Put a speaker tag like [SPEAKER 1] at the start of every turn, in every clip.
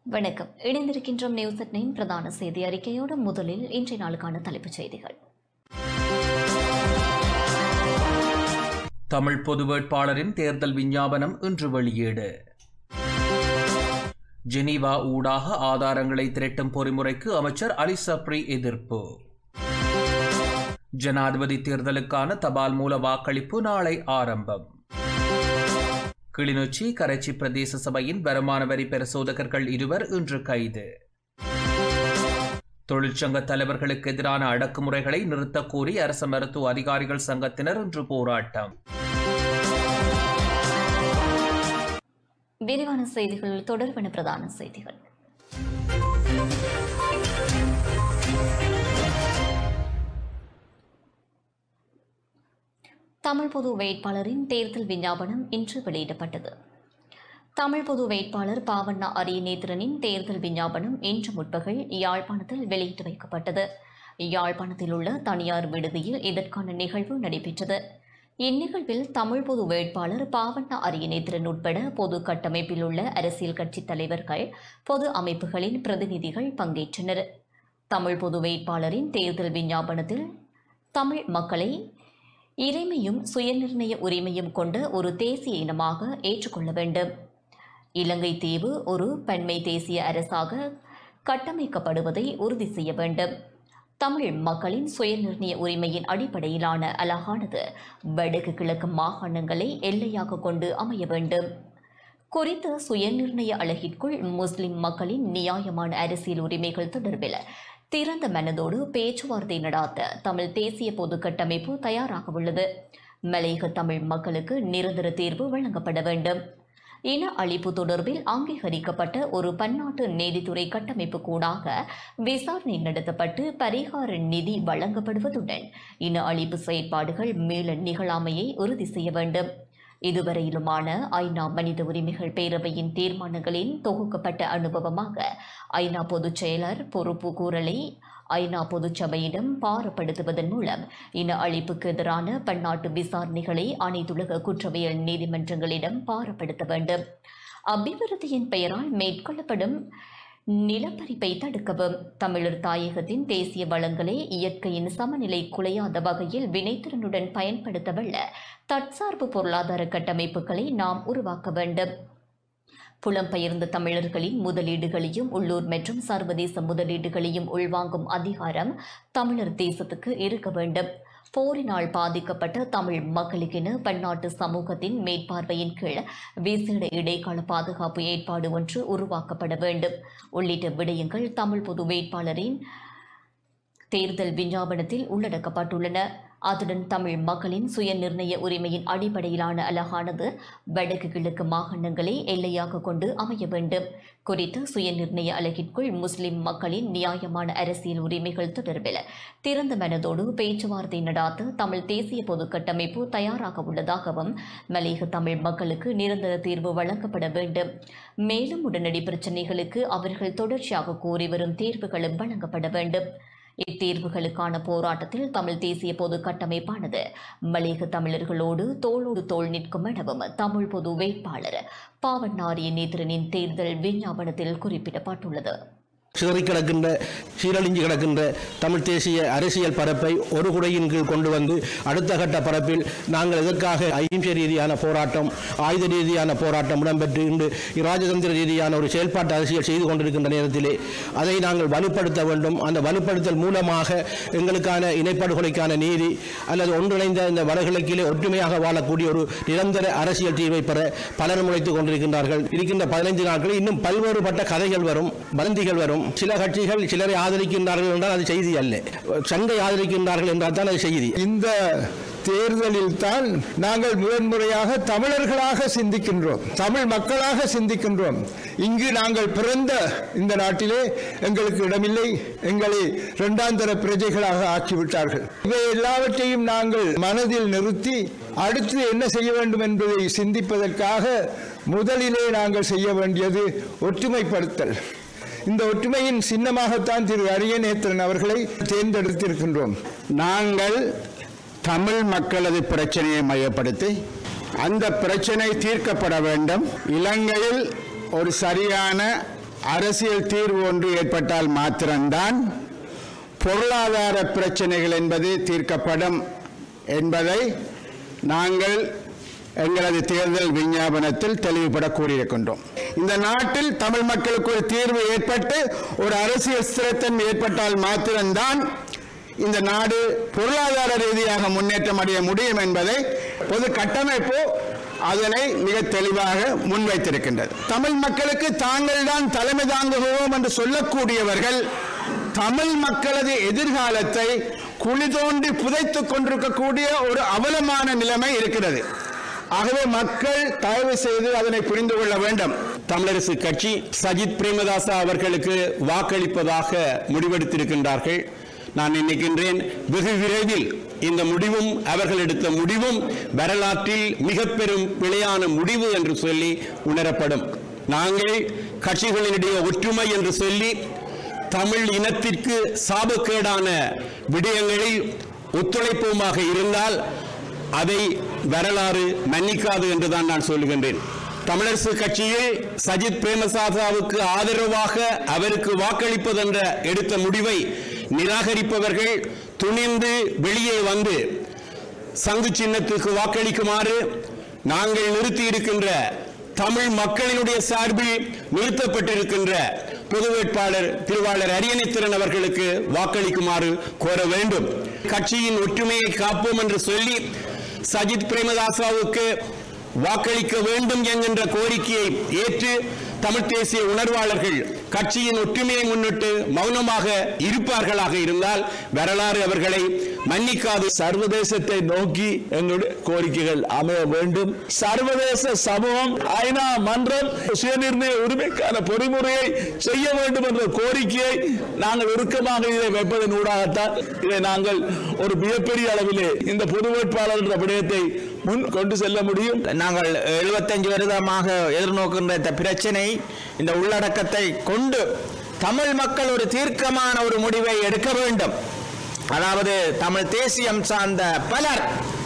[SPEAKER 1] வணக்கம். இணைந்திருக்கின்றோம் news at 9 பிரதான செய்தி அறிக்கையோடு முதலில் இன்றைய நாளுக்கான தலைப்புச் செய்திகள்.
[SPEAKER 2] தமிழ் பொது வேட்பாளரின் தேர்தல் விஞ்ஞாபனம் இன்று வெளியீடு. ஜெனீவா ஊடாக ஆதாரங்களை திரட்டும் பொறிமுறைக்கு அமைச்சர் அலி சப்ரி எதிர்ப்பு. ஜனாதிபதி தேர்தலுக்கான தபால் மூல வாக்களிப்பு நாளை ஆரம்பம். கிளிநொச்சி கரைச்சி பிரதேச சபையின் வருமான வரி பரிசோதகர்கள் 2 இன்று கைது. தொழிற்சங்க தலைவர்களுக்கு எதிரான அடக்குமுறைகளை நிறுத்தக் கோரி அரசு மருத்துவ அதிகாரிகள் சங்கத்தினர் இன்று போராட்டம்.
[SPEAKER 1] விரிவான செய்திகள் தொடர்பான பிரதான செய்திகள். தமிழ் பொது வேட்பாளரின் தேர்தல் விஞ்ஞாபனம் இன்று வெளியிடப்பட்டது. தமிழ் பொது வேட்பாளர் பாவண்ணா அரியநேத்திரனின் தேர்தல் விஞ்ஞாபனம் இன்று முற்பகல் யாழ்ப்பாணத்தில் வெளியிட்டு வைக்கப்பட்டது. யாழ்ப்பாணத்தில் உள்ள தனியார் விடுதியில் இதற்கான நிகழ்வு நடைபெற்றது. இந்நிகழ்வில் தமிழ் பொது வேட்பாளர் பாவண்ணா அரியநேத்திரன் உட்பட பொது கட்டமைப்பில் உள்ள அரசியல் கட்சித் தலைவர்கள், பொது அமைப்புகளின் பிரதிநிதிகள் பங்கேற்றனர். தமிழ் பொது வேட்பாளரின் தேர்தல் விஞ்ஞாபனத்தில் தமிழ் மக்களை இறைமையும் சுயநிர்ணய உரிமையும் கொண்ட ஒரு தேசிய இனமாக ஏற்றுக்கொள்ள வேண்டும். இலங்கை தீவு ஒரு பன்மை தேசிய அரசாக கட்டமைக்கப்படுவதை உறுதி செய்ய வேண்டும். தமிழ் மக்களின் சுயநிர்ணய உரிமையின் அடிப்படையிலான அலகானது வடக்கு கிழக்கு மாகாணங்களை எல்லையாக கொண்டு அமைய வேண்டும். குறித்த சுயநிர்ணய அலகிற்குள் முஸ்லிம் மக்களின் நியாயமான அரசியல் உரிமைகள் தொடர்பில் திறந்த மனதோடு பேச்சுவார்த்தை நடாத்த தமிழ் தேசிய பொது கட்டமைப்பு தயாராக உள்ளது. மலையக தமிழ் மக்களுக்கு நிரந்தர தீர்வு வழங்கப்பட வேண்டும். இன அழிப்பு தொடர்பில் அங்கீகரிக்கப்பட்ட ஒரு பன்னாட்டு நீதித்துறை கட்டமைப்பு கூடாக விசாரணை நடத்தப்பட்டு பரிகார நிதி வழங்கப்படுவதுடன் இன அழிப்பு செயற்பாடுகள் மீள நிகழாமையை உறுதி செய்ய வேண்டும். இதுவரையிலுமான ஐநா மனித உரிமைகள் பேரவையின் தீர்மானங்களின் தொகுக்கப்பட்ட அனுபவமாக ஐநா பொதுச் செயலர் பொறுப்பு கூறலை ஐநா பொதுச்சபையிடம் பாரப்படுத்துவதன் மூலம் இன அழிப்புக்கு எதிரான பன்னாட்டு விசாரணைகளை அனைத்துலக குற்றவியல் நீதிமன்றங்களிடம் பாரப்படுத்த வேண்டும். அபிவிருத்தியின் பெயரால் மேற்கொள்ளப்படும் நிலப்பரிப்பை தடுக்கவும், தமிழர் தாயகத்தின் தேசிய வளங்களை இயற்கையின் சமநிலை குலையாத வகையில் வினைத்திறனுடன் பயன்படுத்தவல்ல தற்சார்பு பொருளாதார கட்டமைப்புகளை நாம் உருவாக்க வேண்டும். புலம்பெயர்ந்த தமிழர்களின் முதலீடுகளையும் உள்ளூர் மற்றும் சர்வதேச முதலீடுகளையும் உள்வாங்கும் அதிகாரம் தமிழர் தேசத்துக்கு இருக்க வேண்டும். போரினால் பாதிக்கப்பட்ட தமிழ் மக்களுக்கென பன்னாட்டு சமூகத்தின் மேற்பார்வையின் கீழ் விசேட இடைக்கால பாதுகாப்பு ஏற்பாடு ஒன்று உருவாக்கப்பட வேண்டும் உள்ளிட்ட விடயங்கள் தமிழ் பொது வேட்பாளரின் தேர்தல் விஞ்ஞாபனத்தில் உள்ளடக்கப்பட்டுள்ளன. அதுடன் தமிழ் மக்களின் சுய நிர்ணய உரிமையின் அடிப்படையிலான அலகானது வடக்கு கிழக்கு மாகாணங்களை எல்லையாக கொண்டு அமைய வேண்டும். குறித்த சுய நிர்ணய அலகிற்குள் முஸ்லிம் மக்களின் நியாயமான அரசியல் உரிமைகள் தொடர்பில் திறந்த மனதோடு பேச்சுவார்த்தை நடாத்த தமிழ் தேசிய பொது கட்டமைப்பு தயாராக உள்ளதாகவும், மலையக தமிழ் மக்களுக்கு நிரந்தர தீர்வு வழங்கப்பட வேண்டும். மேலும் உடனடி பிரச்சினைகளுக்கு அவர்கள் தொடர்ச்சியாக கோரி வரும் தீர்வுகளும் வழங்கப்பட வேண்டும். இத்தீர்வுகளுக்கான போராட்டத்தில் தமிழ் தேசிய பொது கட்டமைப்பானது மலையக தமிழர்களோடு தோளோடு தோள் நிற்கும் எனவும் தமிழ் பொது வேட்பாளர் பாவண்ணா அரியநேத்திரனின் தேர்தல் விஞ்ஞாபனத்தில் குறிப்பிடப்பட்டுள்ளது.
[SPEAKER 3] சீரழிஞ்சு கிடக்கின்ற தமிழ் தேசிய அரசியல் பரப்பை ஒரு குடையின் கீழ் கொண்டு வந்து அடுத்த கட்ட பரப்பில் நாங்கள் எதற்காக அகிம்சை ரீதியான போராட்டம், ஆயுத ரீதியான போராட்டம் இடம்பெற்று இன்று இராஜதந்திர ரீதியான ஒரு செயல்பாட்டு அரசியல் செய்து கொண்டிருக்கின்ற நேரத்திலே அதை நாங்கள் வலுப்படுத்த வேண்டும். அந்த வலுப்படுத்தல் மூலமாக எங்களுக்கான இனப்படுகொலைக்கான நீதி அல்லது ஒன்றிணைந்த இந்த வடகிழக்கிலே ஒற்றுமையாக வாழக்கூடிய ஒரு நிரந்தர அரசியல் தீர்வை பெற பலர் முளைத்துக் கொண்டிருக்கின்றார்கள். இருக்கின்ற 15 நாட்களில் இன்னும் பல்வேறுபட்ட கதைகள் வரும், வதந்திகள் வரும். சில கட்சிகள் சிலரை ஆதரிக்கின்றார்கள் என்றால் அது செய்தி அல்ல, சங்கை ஆதரிக்கின்றார்கள் என்றால் தான் அது செய்தி.
[SPEAKER 4] இந்த தேர்தலில் தான் நாங்கள் முதன்முறையாக தமிழர்களாக சிந்திக்கின்றோம், தமிழ் மக்களாக சிந்திக்கின்றோம். இங்கு நாங்கள் பிறந்த இந்த நாட்டிலே எங்களுக்கு இடமில்லை, எங்களை இரண்டாந்தர பிரஜைகளாக ஆக்கிவிட்டார்கள். இவை எல்லாவற்றையும் நாங்கள் மனதில் நிறுத்தி அடுத்து என்ன செய்ய வேண்டும் என்பதை சிந்திப்பதற்காக முதலிலே நாங்கள் செய்ய வேண்டியது ஒற்றுமைப்படுத்தல். இந்த ஒற்றுமையின் சின்னமாகத்தான் திரு அரியநேத்திரன் அவர்களை தேர்ந்தெடுத்திருக்கின்றோம்.
[SPEAKER 5] நாங்கள் தமிழ் மக்களது பிரச்சனையை மையப்படுத்தி அந்த பிரச்சனை தீர்க்கப்பட வேண்டும். இலங்கையில் ஒரு சரியான அரசியல் தீர்வு ஒன்று ஏற்பட்டால் மாத்திரம்தான் பொருளாதார பிரச்சனைகள் என்பது தீர்க்கப்படும் என்பதை நாங்கள் எங்களது தேர்தல் விஞ்ஞாபனத்தில் தெளிவுபட கூறியிருக்கின்றோம். இந்த நாட்டில் தமிழ் மக்களுக்கு ஒரு தீர்வு ஏற்பட்டு ஒரு அரசியல் ஸ்திரத்தன்மை ஏற்பட்டால் மாத்திரம்தான் இந்த நாடு பொருளாதார ரீதியாக முன்னேற்றம் அடைய முடியும் என்பதை பொது கட்டமைப்பு அதனை மிக தெளிவாக முன்வைத்திருக்கின்றது. தமிழ் மக்களுக்கு தாங்கள் தான் தலைமை தாங்குவோம் என்று சொல்லக்கூடியவர்கள் தமிழ் மக்களது எதிர்காலத்தை குழி தோண்டி புதைத்துக் கொண்டிருக்கக்கூடிய ஒரு அவலமான நிலைமை இருக்கிறது. ஆகவே மக்கள் தயவு செய்து அதனை புரிந்து கொள்ள வேண்டும்.
[SPEAKER 3] தமிழரசு கட்சி சஜித் பிரேமதாசா அவர்களுக்கு வாக்களிப்பதாக முடிவெடுத்திருக்கின்றார்கள். நான் நினைக்கின்றேன் வெகு விரைவில் இந்த முடிவும் அவர்கள் எடுத்த முடிவும் வரலாற்றில் மிக பெரும் பிழையான முடிவு என்று சொல்லி உணரப்படும். நாங்கள் கட்சிகளினுடைய ஒற்றுமை என்று சொல்லி தமிழ் இனத்திற்கு சாபக்கேடான விடயங்களில் ஒத்துழைப்போமாக இருந்தால் அதை வரலாறு மன்னிக்காது என்றுதான் நான் சொல்லுகின்றேன். தமிழரசு கட்சியில் சஜித் பிரேமதாசாவுக்கு ஆதரவாக அவருக்கு வாக்களிப்பதென்ற எடுத்த முடிவை நிராகரிப்பவர்கள் துணிந்து வெளியே வந்து சங்கு சின்னத்துக்கு வாக்களிக்குமாறு நாங்கள் நிறுத்தி இருக்கின்ற தமிழ் மக்களினுடைய சார்பில் நிறுத்தப்பட்டிருக்கின்ற பொது வேட்பாளர் திருவாளர் அரியணைத்திறன் அவர்களுக்கு வாக்களிக்குமாறு கோர வேண்டும். கட்சியின் ஒற்றுமையை காப்போம் என்று சொல்லி சஜித் பிரேமதாசாவுக்கு வாக்களிக்க வேண்டும் என்கின்ற கோரிக்கையை ஏற்று தமிழ் தேசிய உணர்வாளர்கள் கட்சியின் ஒற்றுமையை முன்னிட்டு மௌனமாக இருப்பார்களாக இருந்தால் வரலாறு அவர்களை மன்னிக்காது.
[SPEAKER 6] சர்வதேசத்தை நோக்கி எங்களுடைய கோரிக்கைகள் அமைய வேண்டும். சர்வதேச சமூகம் ஐநா மன்றம் சுயநிர்ணய உரிமைக்கான பொறிமுறையை செய்ய வேண்டும் என்ற கோரிக்கையை நாங்கள் இறுக்கமாக இதை வைப்பதன் ஊடாகத்தான் இதை நாங்கள் ஒரு மிகப்பெரிய அளவிலே இந்த பொது வேட்பாளர் என்ற விடயத்தை முன் கொண்டு செல்ல முடியும்.
[SPEAKER 7] நாங்கள் 75 வருடமாக எதிர்நோக்கின்ற இந்த பிரச்சனை இந்த உள்ளடக்கத்தை கொண்டு தமிழ் மக்கள் ஒரு தீர்க்கமான ஒரு முடிவை எடுக்க வேண்டும். அதாவது தமிழ் தேசியம் சார்ந்த பலர்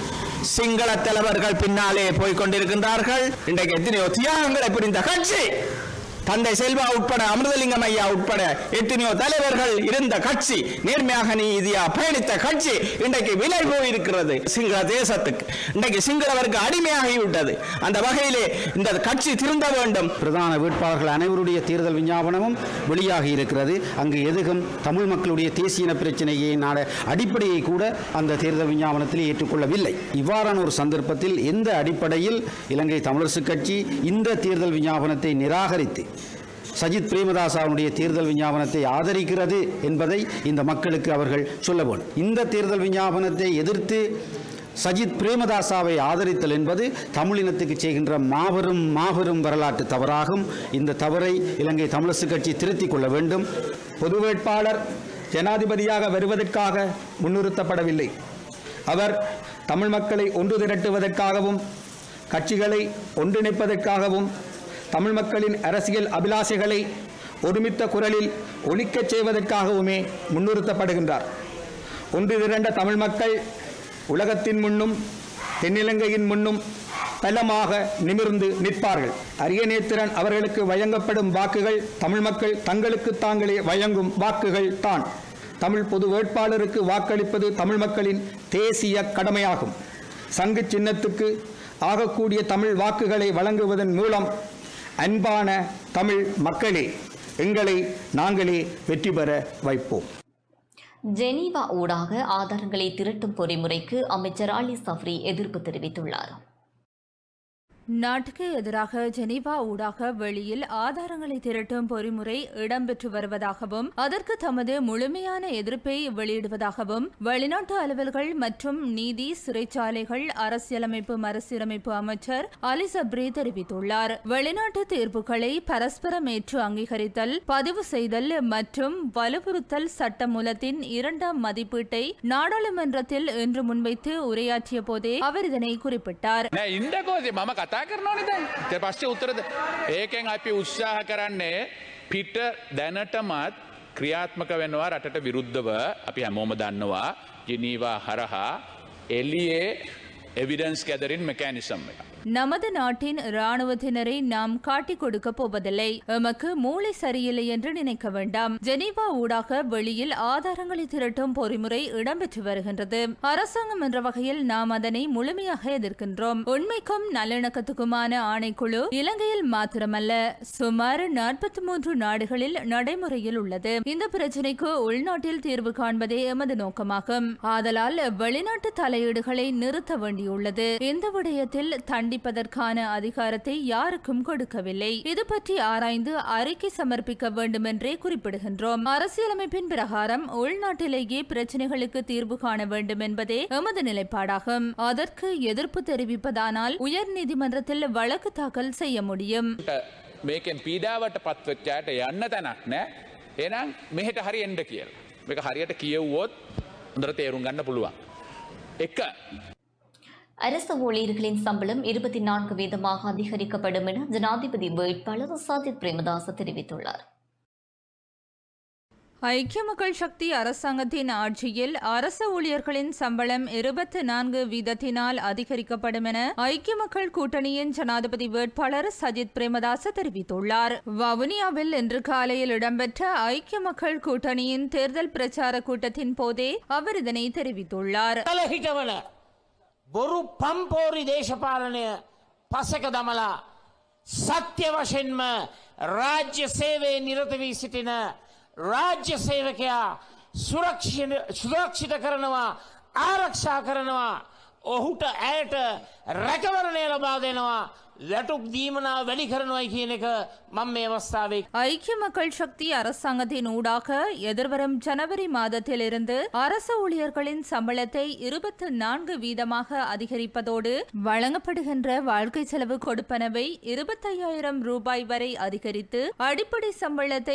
[SPEAKER 7] சிங்கள தலைவர்கள் பின்னாலே போய்கொண்டிருக்கின்றார்கள். இன்றைக்கு எத்தனையோ தியாகங்களை புரிந்த கட்சி, தந்தை செல்வா உட்பட அமிர்தலிங்கம் ஐயா உட்பட எத்தனையோ தலைவர்கள் இருந்த கட்சி, நேர்மையாக நீதியா பயணித்த கட்சி இன்றைக்கு விலை போயிருக்கிறது சிங்கள தேசத்துக்கு. இன்றைக்கு சிங்களவருக்கு அடிமையாகிவிட்டது. அந்த வகையிலே இந்த கட்சி திருந்த வேண்டும்.
[SPEAKER 8] பிரதான வேட்பாளர்கள் அனைவருடைய தேர்தல் விஞ்ஞாபனமும் வெளியாகி இருக்கிறது. அங்கு எதுவும் தமிழ் மக்களுடைய தேசிய பிரச்சனையை நாட அடிப்படையை கூட அந்த தேர்தல் விஞ்ஞாபனத்தில் ஏற்றுக்கொள்ளவில்லை. இவ்வாறான ஒரு சந்தர்ப்பத்தில் எந்த அடிப்படையில் இலங்கை தமிழரசு கட்சி இந்த தேர்தல் விஞ்ஞாபனத்தை நிராகரித்து சஜித் பிரேமதாசாவுடைய தேர்தல் விஞ்ஞாபனத்தை ஆதரிக்கிறது என்பதை இந்த மக்களுக்கு அவர்கள் சொல்ல வேண்டும். இந்த தேர்தல் விஞ்ஞாபனத்தை எதிர்த்து சஜித் பிரேமதாசாவை ஆதரித்தல் என்பது தமிழினத்துக்கு செய்கின்ற மாபெரும் மாபெரும் வரலாற்று தவறாகும். இந்த தவறை இலங்கை தமிழரசு கட்சி திருத்திக் கொள்ள வேண்டும்.
[SPEAKER 9] பொது வேட்பாளர் ஜனாதிபதியாக வருவதற்காக முன்னிறுத்தப்படவில்லை. அவர் தமிழ் மக்களை ஒன்று திரட்டுவதற்காகவும் கட்சிகளை ஒன்றிணைப்பதற்காகவும் தமிழ் மக்களின் அரசியல் அபிலாஷைகளை ஒருமித்த குரலில் ஒலிக்கச் செய்வதற்காகவுமே முன்னிறுத்தப்படுகின்றார். ஒன்று திரண்ட தமிழ் மக்கள் உலகத்தின் முன்னும் தென்னிலங்கையின் முன்னும் பலமாக நிமிர்ந்து நிற்பார்கள். அரியநேத்திரன் அவர்களுக்கு வழங்கப்படும் வாக்குகள் தமிழ் மக்கள் தங்களுக்கு தாங்களே வழங்கும் வாக்குகள் தான். தமிழ் பொது வேட்பாளருக்கு வாக்களிப்பது தமிழ் மக்களின் தேசிய கடமையாகும். சங்கு சின்னத்துக்கு ஆகக்கூடிய தமிழ் வாக்குகளை வழங்குவதன் மூலம் அன்பான தமிழ் மக்களே, எங்களை நாங்களே வெற்றி பெற வைப்போம்.
[SPEAKER 1] ஜெனீவா ஊடாக ஆதாரங்களை திரட்டும் பொறிமுறைக்கு அமைச்சர் அலி சஃப்ரி எதிர்ப்பு தெரிவித்துள்ளார்.
[SPEAKER 10] நாட்டுக்கு எதிராக ஜெனீவா ஊடாக வெளியில் ஆதாரங்களை திரட்டும் பொறிமுறை இடம்பெற்று வருவதாகவும் அதற்கு தமது முழுமையான எதிர்ப்பை வெளியிடுவதாகவும் வெளிநாட்டு அலுவல்கள் மற்றும் நீதி சிறைச்சாலைகள் அரசியலமைப்பு மறுசீரமைப்பு அமைச்சர் அலி சப்ரி தெரிவித்துள்ளார். வெளிநாட்டு தீர்ப்புகளை பரஸ்பரம் ஏற்று அங்கீகரித்தல், பதிவு செய்தல் மற்றும் வலுவுறுத்தல் சட்டமூலத்தின் 2ஆம் மதிப்பீட்டை நாடாளுமன்றத்தில் இன்று முன்வைத்து உரையாற்றிய போதே அவர் இதனை குறிப்பிட்டார்.
[SPEAKER 11] කරනවනේ දැන් ඊට පස්සේ උත්තරද ඒකෙන් අපි උත්සාහ කරන්නේ පිට දැනටමත් ක්‍රියාත්මක වෙනවා රටට විරුද්ධව අපි හැමෝම දන්නවා ජිනීවා හරහා එළියේ එවිඩන්ස් ගැදරින් මෙකැනිසම් එක
[SPEAKER 10] நமது நாட்டின் இராணுவத்தினரை நாம் காட்டிக் கொடுக்க போவதில்லை. எமக்கு மூளை சரியில்லை என்று நினைக்க வேண்டாம். ஜெனீவா ஊடாக வெளியில் ஆதாரங்களை திரட்டும் பொறிமுறை இடம்பெற்று வருகின்றது. அரசாங்கம் என்ற வகையில் நாம் அதனை முழுமையாக எதிர்க்கின்றோம். உண்மைக்கும் நல்லிணக்கத்துக்குமான ஆணைக்குழு இலங்கையில் மாத்திரமல்ல, சுமார் 43 நாடுகளில் நடைமுறையில் உள்ளது. இந்த பிரச்சினைக்கு உள்நாட்டில் தீர்வு காண்பதே எமது நோக்கமாகும். ஆதலால் வெளிநாட்டு தலையீடுகளை நிறுத்த வேண்டியுள்ளது. இந்த விடயத்தில் தண்டிப்பதற்கான அதிகாரத்தை யாருக்கும் கொடுக்கவில்லை. இது பற்றி ஆராய்ந்து அறிக்கை சமர்ப்பிக்க வேண்டும் என்றே குறிப்பிடுகின்றோம். அரசியலமைப்பின் பிரகாரம் உள்நாட்டிலேயே பிரச்சனைகளுக்கு தீர்வு காண வேண்டும் என்பதே எமது நிலைப்பாடாகும். அதற்கு எதிர்ப்பு தெரிவிப்பதானால் உயர் நீதிமன்றத்தில் வழக்கு தாக்கல் செய்ய முடியும்.
[SPEAKER 11] මේකෙන් පීඩාවට පත්වෙච්චාට යන්න තැනක් නෑ. එහෙනම් මෙහෙට හරි එන්න කියලා. මේක හරියට කියෙව්වොත් හොඳට තේරුම් ගන්න පුළුවන්. එක
[SPEAKER 1] அரசு ஊழியர்களின் சம்பளம் 24% அதிகரிக்கப்படும் என ஜனாதிபதி வேட்பாளர் சஜித் பிரேமதாச தெரிவித்துள்ளார்.
[SPEAKER 10] ஐக்கிய மக்கள் சக்தி அரசாங்கத்தின் ஆட்சியில் அரசு ஊழியர்களின் சம்பளம் 24% அதிகரிக்கப்படும் என ஐக்கிய மக்கள் கூட்டணியின் ஜனாதிபதி வேட்பாளர் சஜித் பிரேமதாச தெரிவித்துள்ளார். வவுனியாவில் இன்று காலையில் இடம்பெற்ற ஐக்கிய மக்கள் கூட்டணியின் தேர்தல் பிரச்சார கூட்டத்தின் போதே அவர் இதனை தெரிவித்துள்ளார்.
[SPEAKER 12] බොරු පම්පෝරි දේශපාලනය පසක දමලා සත්‍ය වශයෙන්ම රාජ්‍ය සේවයේ නිරත වී සිටින රාජ්‍ය සේවකයා සුරක්ෂිත කරනවා, ආරක්ෂා කරනවා, ඔහුට ඇයට රැකවරණය ලබා දෙනවා, ලැටුප් දීමනා වැඩි කරනවායි කියන එක මම මේ අවස්ථාවේ
[SPEAKER 10] ஐக்கிய மக்கள் சக்தி அரசாங்கத்தின் ஊடாக எதிர்வரும் ஜனவரி மாதத்திலிருந்து அரசு ஊழியர்களின் சம்பளத்தை 24% அதிகரிப்பதோடு வழங்கப்படுகின்ற வாழ்க்கை செலவு கொடுப்பனவை 25,000 ரூபாய் வரை அதிகரித்து அடிப்படை சம்பளத்தை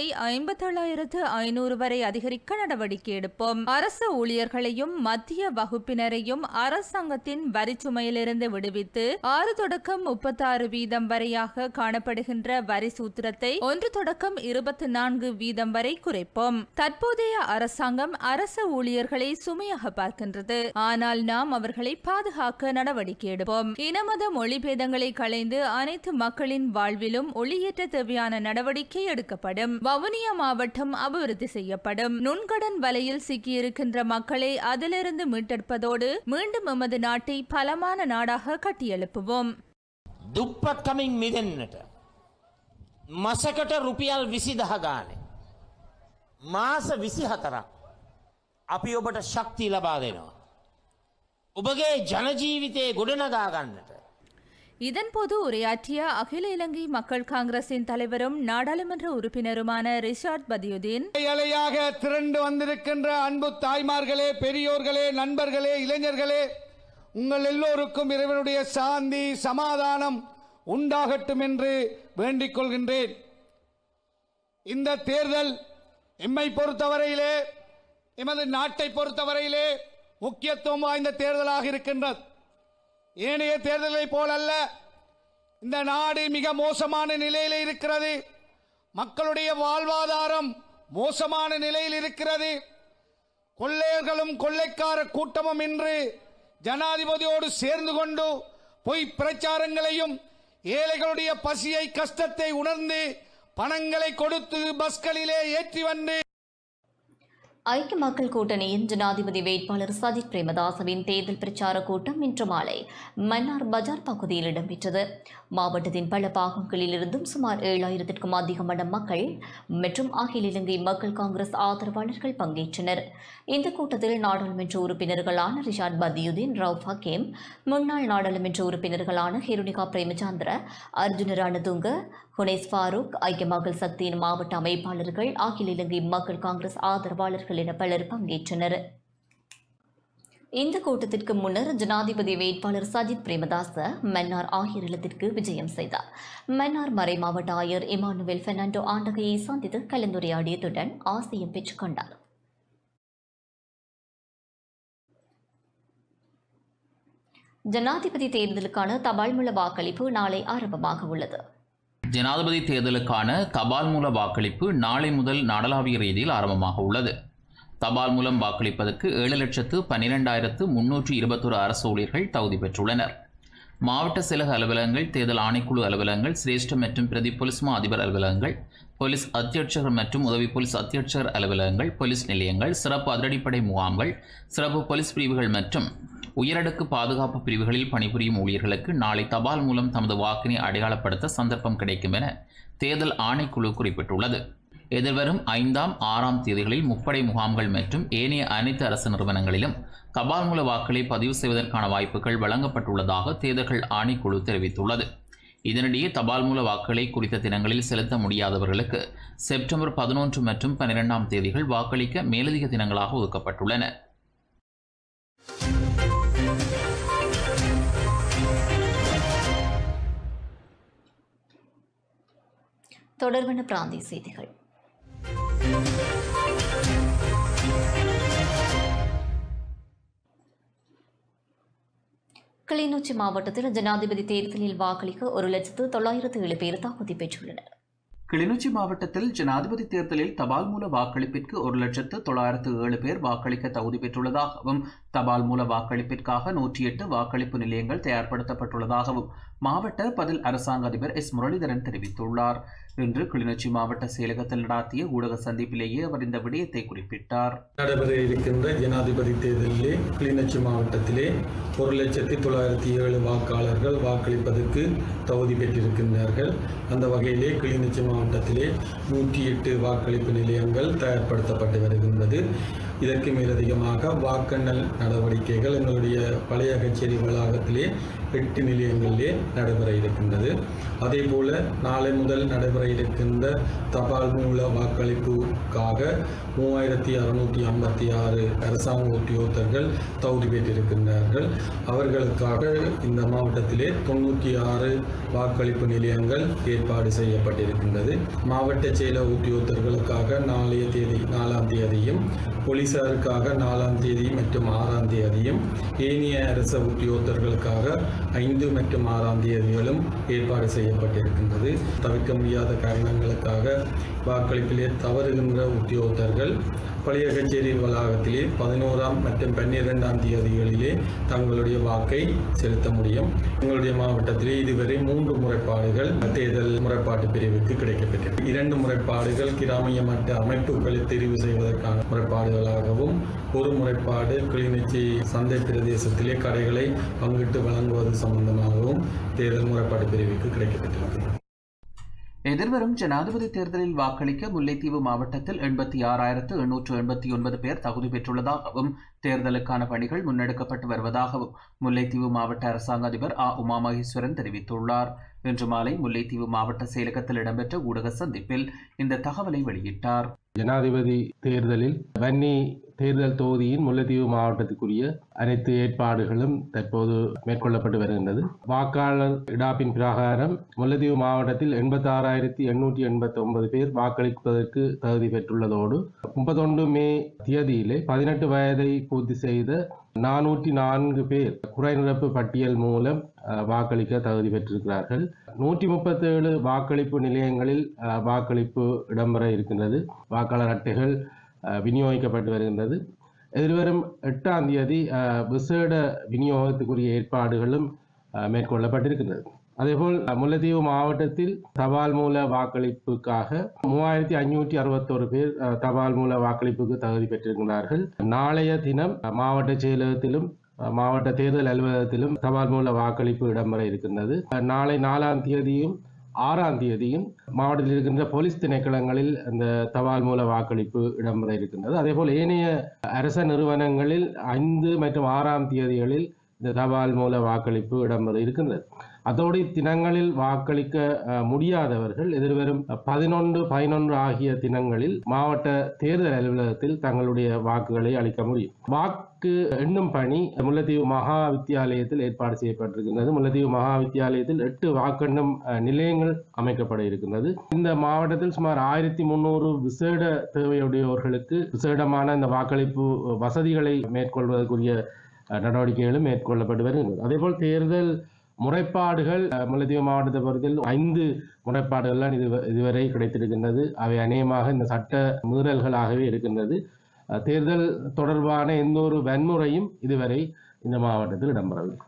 [SPEAKER 10] 57,500 வரை அதிகரிக்க நடவடிக்கை எடுப்போம். அரசு ஊழியர்களையும் மத்திய வகுப்பினரையும் அரசாங்கத்தின் வரிச்சுமையிலிருந்து விடுவித்து 6 தொடக்கம் 36% வரையாக காணப்படுகின்ற வரி சூத்திரத்தை 1 தொடக்கம் 24% வரை குறைப்போம். தற்போதைய அரசாங்கம் அரசு ஊழியர்களை சுமையாக பார்க்கின்றது. ஆனால் நாம் அவர்களை பாதுகாக்க நடவடிக்கை எடுப்போம். இனமத மொழி பேதங்களை களைந்து அனைத்து மக்களின் வாழ்விலும் ஒளியேற்ற தேவையான நடவடிக்கை எடுக்கப்படும். வவுனியா மாவட்டம் அபிவிருத்தி செய்யப்படும். நுண்கடன் வலையில் சிக்கியிருக்கின்ற மக்களை அதிலிருந்து மீட்டெடுப்பதோடு மீண்டும் எமது நாட்டை பலமான நாடாக கட்டியெழுப்புவோம்.
[SPEAKER 12] දුප්පත්කමින් මිදෙන්නට මසකට රුපියල් 20,000 ගානේ මාස 24ක් අපි ඔබට ශක්තිය ලබා දෙනවා. ඔබගේ ජන ජීවිතේ ගොඩනගා ගන්නට.
[SPEAKER 10] இதன்போது உரையாற்றிய அகில இலங்கை மக்கள் காங்கிரசின் தலைவரும் நாடாளுமன்ற உறுப்பினருமான ரிஷாட் பதியுதீன்,
[SPEAKER 4] இலையாக திரண்டு வந்திருக்கின்ற அன்பு தாய்மார்களே, பெரியோர்களே, நண்பர்களே, இளைஞர்களே, உங்கள் எல்லோருக்கும் இறைவனுடைய சாந்தி சமாதானம் உண்டாகட்டும் என்று வேண்டிக் கொள்கின்றேன். இந்த தேர்தல் எம்மை பொறுத்தவரையிலே, எமது நாட்டை பொறுத்தவரையிலே முக்கியத்துவம் வாய்ந்த தேர்தலாக இருக்கின்றது. ஏனைய தேர்தலை போலல்ல. இந்த நாடு மிக மோசமான நிலையில் இருக்கிறது. மக்களுடைய வாழ்வாதாரம் மோசமான நிலையில் இருக்கிறது. கொள்ளையர்களும் கொள்ளைக்கார கூட்டமும் இன்று ஜனாதிபதியோடு சேர்ந்து கொண்டு பொய் பிரச்சாரங்களையும் ஏழைகளுடைய பசியை கஷ்டத்தை உணர்ந்து பணங்களை கொடுத்து பஸ்களிலே ஏற்றி வந்து
[SPEAKER 1] ஐக்கிய மக்கள் கூட்டணியின் ஜனாதிபதி வேட்பாளர் சஜித் பிரேமதாசவின் தேர்தல் பிரச்சார கூட்டம் இன்று மாலை மன்னார் பஜார் பகுதியில் இடம்பெற்றது. மாவட்டத்தின் பல பாகங்களில் இருந்தும் சுமார் 7,000க்கும் அதிகமான மக்கள் மற்றும் அகில இலங்கை மக்கள் காங்கிரஸ் ஆதரவாளர்கள் பங்கேற்றனர். இந்த கூட்டத்தில் நாடாளுமன்ற உறுப்பினர்களான ரிஷாட் பதியுதீன், ரவுப் ஹக்கீம், முன்னாள் நாடாளுமன்ற உறுப்பினர்களான ஹிருணிகா பிரேமச்சந்திர, அர்ஜுன ரணதுங்க, ஹுனேஸ் ஃபாரூக், ஐக்கிய மக்கள் சக்தியின் மாவட்ட அமைப்பாளர்கள், அகில இலங்கை மக்கள் காங்கிரஸ் ஆதரவாளர்கள் என பலர் பங்கேற்றனர். இந்த கூட்டத்திற்கு முன்னர் ஜனாதிபதி வேட்பாளர் சஜித் பிரேமதாச மன்னார் ஆயர் இல்லத்திற்கு விஜயம் செய்தார். மன்னார் மறை மாவட்ட ஆயர் இமானுவேல் பெர்னாண்டோ ஆண்டகையை சந்தித்து கலந்துரையாடியதுடன் ஆசையும் பெற்றுக் கொண்டார். ஜனாதிபதி தேர்தலுக்கான தபால் மூல வாக்களிப்பு நாளை ஆரம்பமாக உள்ளது.
[SPEAKER 13] ஜனாதிபதி தேர்தலுக்கான தபால் மூல வாக்களிப்பு நாளை முதல் நாடளாவிய ரீதியில் ஆரம்பமாக உள்ளது. தபால் மூலம் வாக்களிப்பதற்கு 7,12,321 அரசு ஊழியர்கள் தகுதி பெற்றுள்ளனர். மாவட்ட செயலக அலுவலகங்கள், தேர்தல் ஆணைக்குழு அலுவலகங்கள், சிரேஷ்ட மற்றும் பிரதி போலீஸ் மா அதிபர் அலுவலகங்கள், போலீஸ் அத்தியட்சகர் மற்றும் உதவி போலீஸ் அத்தியட்சகர் அலுவலகங்கள், போலீஸ் நிலையங்கள், சிறப்பு அதிரடிப்படை முகாம்கள், சிறப்பு போலீஸ் பிரிவுகள் மற்றும் உயரடுக்கு பாதுகாப்பு பிரிவுகளில் பணிபுரியும் ஊழியர்களுக்கு நாளை தபால் மூலம் தமது வாக்கினை அடையாளப்படுத்த சந்தர்ப்பம் கிடைக்கும் என தேர்தல் ஆணைக்குழு குறிப்பிட்டுள்ளது. எதிர்வரும் 5ஆம் 6ஆம் தேதிகளில் முப்படை முகாம்கள் மற்றும் ஏனைய அனைத்து அரசு நிறுவனங்களிலும் தபால் மூல வாக்களை பதிவு செய்வதற்கான வாய்ப்புகள் வழங்கப்பட்டுள்ளதாக தேர்தல்கள் ஆணைக்குழு தெரிவித்துள்ளது. இதனிடையே தபால் மூல வாக்குகளை குறித்த தினங்களில் செலுத்த முடியாதவர்களுக்கு செப்டம்பர் 11 மற்றும் 12ஆம் தேதிகள் வாக்களிக்க மேலதிக தினங்களாக ஒதுக்கப்பட்டுள்ளன.
[SPEAKER 1] தொடர்பான பிராந்திய செய்திகள். கிளிநொச்சி மாவட்டத்தில் ஜனாதிபதி தேர்தலில் வாக்களிக்க 1,09,007 பேர் தகுதி பெற்றுள்ளனர்.
[SPEAKER 2] கிளிநொச்சி மாவட்டத்தில் ஜனாதிபதி தேர்தலில் தபால் மூல வாக்களிப்பிற்கு 1,09,007 பேர் வாக்களிக்க தகுதி பெற்றுள்ளதாகவும் தபால் மூல வாக்களிப்பிற்காக 108 வாக்களிப்பு நிலையங்கள் தயார்படுத்தப்பட்டுள்ளதாகவும் மாவட்ட பதில் அரசாங்க அதிபர் எஸ் முரளிதரன் தெரிவித்துள்ளார். இன்று கிளிநொச்சி மாவட்ட செயலகத்தில் நடாத்திய ஊடக சந்திப்பிலேயே அவர் இந்த விடயத்தை குறிப்பிட்டார்.
[SPEAKER 14] நடைபெற இருக்கின்ற ஜனாதிபதி தேர்தலிலே கிளிநொச்சி மாவட்டத்திலே 1,09,007 வாக்காளர்கள் வாக்களிப்பதற்கு தகுதி பெற்றிருக்கின்றார்கள். அந்த வகையிலே கிளிநொச்சி மாவட்டத்திலே 108 வாக்களிப்பு நிலையங்கள் தயார்படுத்தப்பட்டு வருகின்றது. இதற்கு மேலதிகமாக வாக்கெண்ணல் நடவடிக்கைகள் எங்களுடைய பழைய கச்சேரி வளாகத்திலே 8 நிலையங்களிலே நடைபெற இருக்கின்றது. அதே போல நாளை முதல் நடைபெற இருக்கின்ற தபால் மூல வாக்களிப்புக்காக 3,656 அரசாங்க உத்தியோகத்தர்கள் தகுதி பெற்றிருக்கின்றார்கள். அவர்களுக்காக இந்த மாவட்டத்திலே 96 வாக்களிப்பு நிலையங்கள் ஏற்பாடு செய்யப்பட்டிருக்கின்றது. மாவட்ட செயலக உத்தியோகத்தர்களுக்காக நாளைய தேதி 4ஆம் தேதியும், போலீசாருக்காக 4ஆம் தேதி மற்றும் 6ஆம் தேதியும், ஏனைய அரச உத்தியோகத்தர்களுக்காக 5 மற்றும் 6ஆம் தேதிகளும் ஏற்பாடு செய்யப்பட்டிருக்கின்றது. தவிர்க்க முடியாத காரணங்களுக்காக வாக்களிப்பிலே தவறுகின்ற உத்தியோகத்தர்கள் பழைய கச்சேரி வளாகத்திலே 11ஆம் மற்றும் 12ஆம் தேதிகளிலே தங்களுடைய வாக்கை செலுத்த முடியும். எங்களுடைய மாவட்டத்திலே இதுவரை 3 முறைப்பாடுகள் தேர்தல் முறைப்பாட்டு பிரிவுக்கு கிடைக்கப்பெற்றது. 2 முறைப்பாடுகள் கிராமிய மட்ட அமைப்புகளை தெரிவு செய்வதற்கான முறைப்பாடுகளாகவும், ஒரு முறைப்பாடு கிளிநொச்சி சந்தை பிரதேசத்திலே கடைகளை பங்கிட்டு வழங்குவது சம்பந்தமாகவும் தேர்தல் முறைப்பாட்டு பிரிவுக்கு கிடைக்கப்பெற்றிருக்கிறது.
[SPEAKER 2] எதிர்வரும் ஜனாதிபதி தேர்தலில் வாக்களிக்க முல்லைத்தீவு மாவட்டத்தில் 86,889 பேர் தகுதி பெற்றுள்ளதாகவும் தேர்தலுக்கான பணிகள் முன்னெடுக்கப்பட்டு வருவதாகவும் முல்லைத்தீவு மாவட்ட அரசாங்க அதிபர் உமா மகேஸ்வரன் தெரிவித்துள்ளார். இன்று மாலை முல்லைத்தீவு மாவட்ட செயலகத்தில் இடம்பெற்ற ஊடக சந்திப்பில் இந்த தகவலை வெளியிட்டார்.
[SPEAKER 3] ஜனாதிபதி தேர்தலில் வன்னி தேர்தல் தொகுதியின் முல்லைத்தீவு மாவட்டத்துக்குரிய அனைத்து ஏற்பாடுகளும் தற்போது மேற்கொள்ளப்பட்டு வருகின்றது. வாக்காளர் இடாப்பின் பிரகாரம் முல்லைத்தீவு மாவட்டத்தில் 86,889 பேர் வாக்களிப்பதற்கு தகுதி பெற்றுள்ளதோடு 31 மே தேதியிலே 18 வயதை பூர்த்தி செய்த 404 பேர் குறைநிரப்பு பட்டியல் மூலம் வாக்களிக்க தகுதி பெற்றிருக்கிறார்கள். 137 வாக்களிப்பு நிலையங்களில் வாக்களிப்பு இடம்பெற இருக்கின்றது. வாக்காளர் அட்டைகள் விநியோகிக்கப்பட்டு வருகின்றது. எதிர்வரும் 8ஆம் தேதி விசேட விநியோகத்துக்குரிய ஏற்பாடுகளும் மேற்கொள்ளப்பட்டிருக்கின்றது. அதேபோல் முல்லைத்தீவு மாவட்டத்தில் தபால் மூல வாக்களிப்புக்காக 3,561 பேர் தபால் மூல வாக்களிப்புக்கு தகுதி பெற்றிருக்கிறார்கள். நாளைய தினம் மாவட்ட செயலகத்திலும் மாவட்ட தேர்தல் அலுவலகத்திலும் தபால் மூல வாக்களிப்பு இடம்பெற இருக்கின்றது. நாளை 4ஆம் தேதியும் 6ஆம் தேதியும் மாவட்டத்தில் இருக்கின்ற போலீஸ் திணைக்களங்களில் அந்த தபால் மூல வாக்களிப்பு இடம்பெற இருக்கின்றது. அதேபோல் ஏனைய அரச நிறுவனங்களில் 5 மற்றும் 6ஆம் தேதிகளில் இந்த தபால் மூல வாக்களிப்பு இடம்பெற இருக்கின்றது. அதோடு தினங்களில் வாக்களிக்க முடியாதவர்கள் எதிர்வரும் 11, 11 ஆகிய தினங்களில் மாவட்ட தேர்தல் அலுவலகத்தில் தங்களுடைய வாக்குகளை அளிக்க முடியும். வாக்கு எண்ணும் பணி முல்லைத்தீவு மகா வித்தியாலயத்தில் ஏற்பாடு செய்யப்பட்டிருக்கின்றது. முல்லைத்தீவு மகா வித்தியாலயத்தில் 8 வாக்கெண்ணும் நிலையங்கள் அமைக்கப்பட இருக்கின்றது. இந்த மாவட்டத்தில் சுமார் 1,300 விசேட தேவையுடையவர்களுக்கு விசேடமான இந்த வாக்களிப்பு வசதிகளை மேற்கொள்வதற்குரிய நடவடிக்கைகளும் மேற்கொள்ளப்பட்டு வருகின்றன. அதேபோல் தேர்தல் முறைப்பாடுகள் முல்லைத்தீவு மாவட்டத்தை பொறுத்தவரை 5 முறைப்பாடுகள்லாம் இதுவரை கிடைத்திருக்கின்றது. அவை அநேகமாக இந்த சட்ட மீறல்களாகவே இருக்கின்றது. தேர்தல் தொடர்பான எந்த ஒரு வன்முறையும் இதுவரை இந்த மாவட்டத்தில் இடம்பெறவில்லை.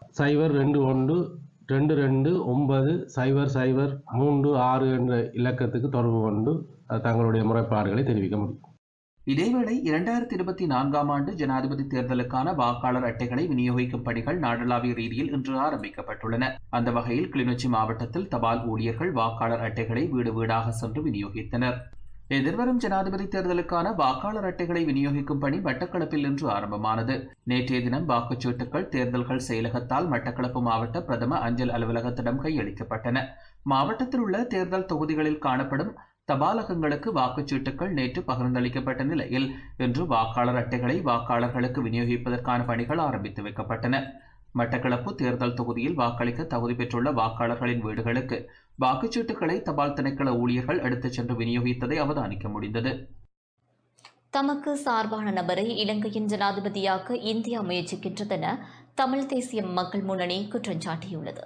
[SPEAKER 3] 02122900336 என்ற இலக்கத்துக்கு தொடர்பு கொண்டு தங்களுடைய முறைப்பாடுகளை தெரிவிக்க முடியும்.
[SPEAKER 2] இதேவேளை 2024 ஆண்டு ஜனாதிபதி தேர்தலுக்கான வாக்காளர் அட்டைகளை விநியோகிக்கும் பணிகள் நாடளாவிய ரீதியில் இன்று ஆரம்பிக்கப்பட்டுள்ளன. அந்த வகையில் கிளிநொச்சி மாவட்டத்தில் தபால் ஊழியர்கள் வாக்காளர் அட்டைகளை வீடு வீடாக சென்று விநியோகித்தனர். எதிர்வரும் ஜனாதிபதி தேர்தலுக்கான வாக்காளர் அட்டைகளை விநியோகிக்கும் பணி மட்டக்களப்பில் இன்று ஆரம்பமானது. நேற்றைய தினம் வாக்குச்சீட்டுகள் தேர்தல்கள் செயலகத்தால் மட்டக்களப்பு மாவட்ட பிரதம அஞ்சல் அலுவலகத்திடம் கையளிக்கப்பட்டன. மாவட்டத்தில் உள்ள தேர்தல் தொகுதிகளில் காணப்படும் தபாலகங்களுக்கு வாக்குச்சீட்டுகள் நேற்று பகிர்ந்தளிக்கப்பட்ட நிலையில் இன்று வாக்காளர் அட்டைகளை வாக்காளர்களுக்கு விநியோகிப்பதற்கான பணிகள் ஆரம்பித்து வைக்கப்பட்டன. மட்டக்களப்பு தேர்தல் தொகுதியில் வாக்களிக்க தகுதி பெற்றுள்ள வாக்காளர்களின் வீடுகளுக்கு வாக்குச்சீட்டுகளை தபால் திணைக்கள ஊழியர்கள் எடுத்துச் சென்று விநியோகித்ததை அவதானிக்க முடிந்தது.
[SPEAKER 1] தமக்கு சார்பான நபரை இலங்கையின் ஜனாதிபதியாக்க இந்தியா முயற்சிக்கின்றதென தமிழ் தேசிய மக்கள் முன்னணி குற்றம் சாட்டியுள்ளது.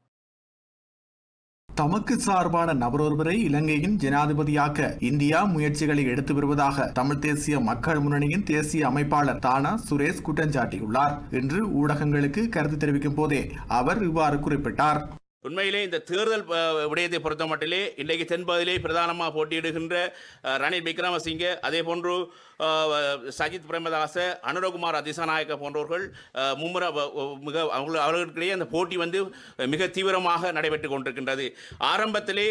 [SPEAKER 15] தமக்கு சார்பான நபரொருவரை இலங்கையின் ஜனாதிபதியாக்க இந்தியா முயற்சிகளை எடுத்து வருவதாக தமிழ் தேசிய மக்கள் முன்னணியின் தேசிய அமைப்பாளர் தானா சுரேஷ் குற்றஞ்சாட்டியுள்ளார். இன்று ஊடகங்களுக்கு கருத்து தெரிவிக்கும் போதே அவர் இவ்வாறு குறிப்பிட்டார்.
[SPEAKER 16] உண்மையிலே இந்த தேர்தல் விடயத்தை பொறுத்த மட்டிலே இன்றைக்கு தென்பகுதியிலே பிரதானமாக போட்டியிடுகின்ற ரணில் விக்ரமசிங்கே, அதே போன்று சஜித் பிரேமதாச, அனுரகுமார் திசாநாயக்க போன்றவர்கள் மிக அவர்களுக்கிடையே அந்த போட்டி மிக தீவிரமாக நடைபெற்று கொண்டிருக்கின்றது. ஆரம்பத்திலே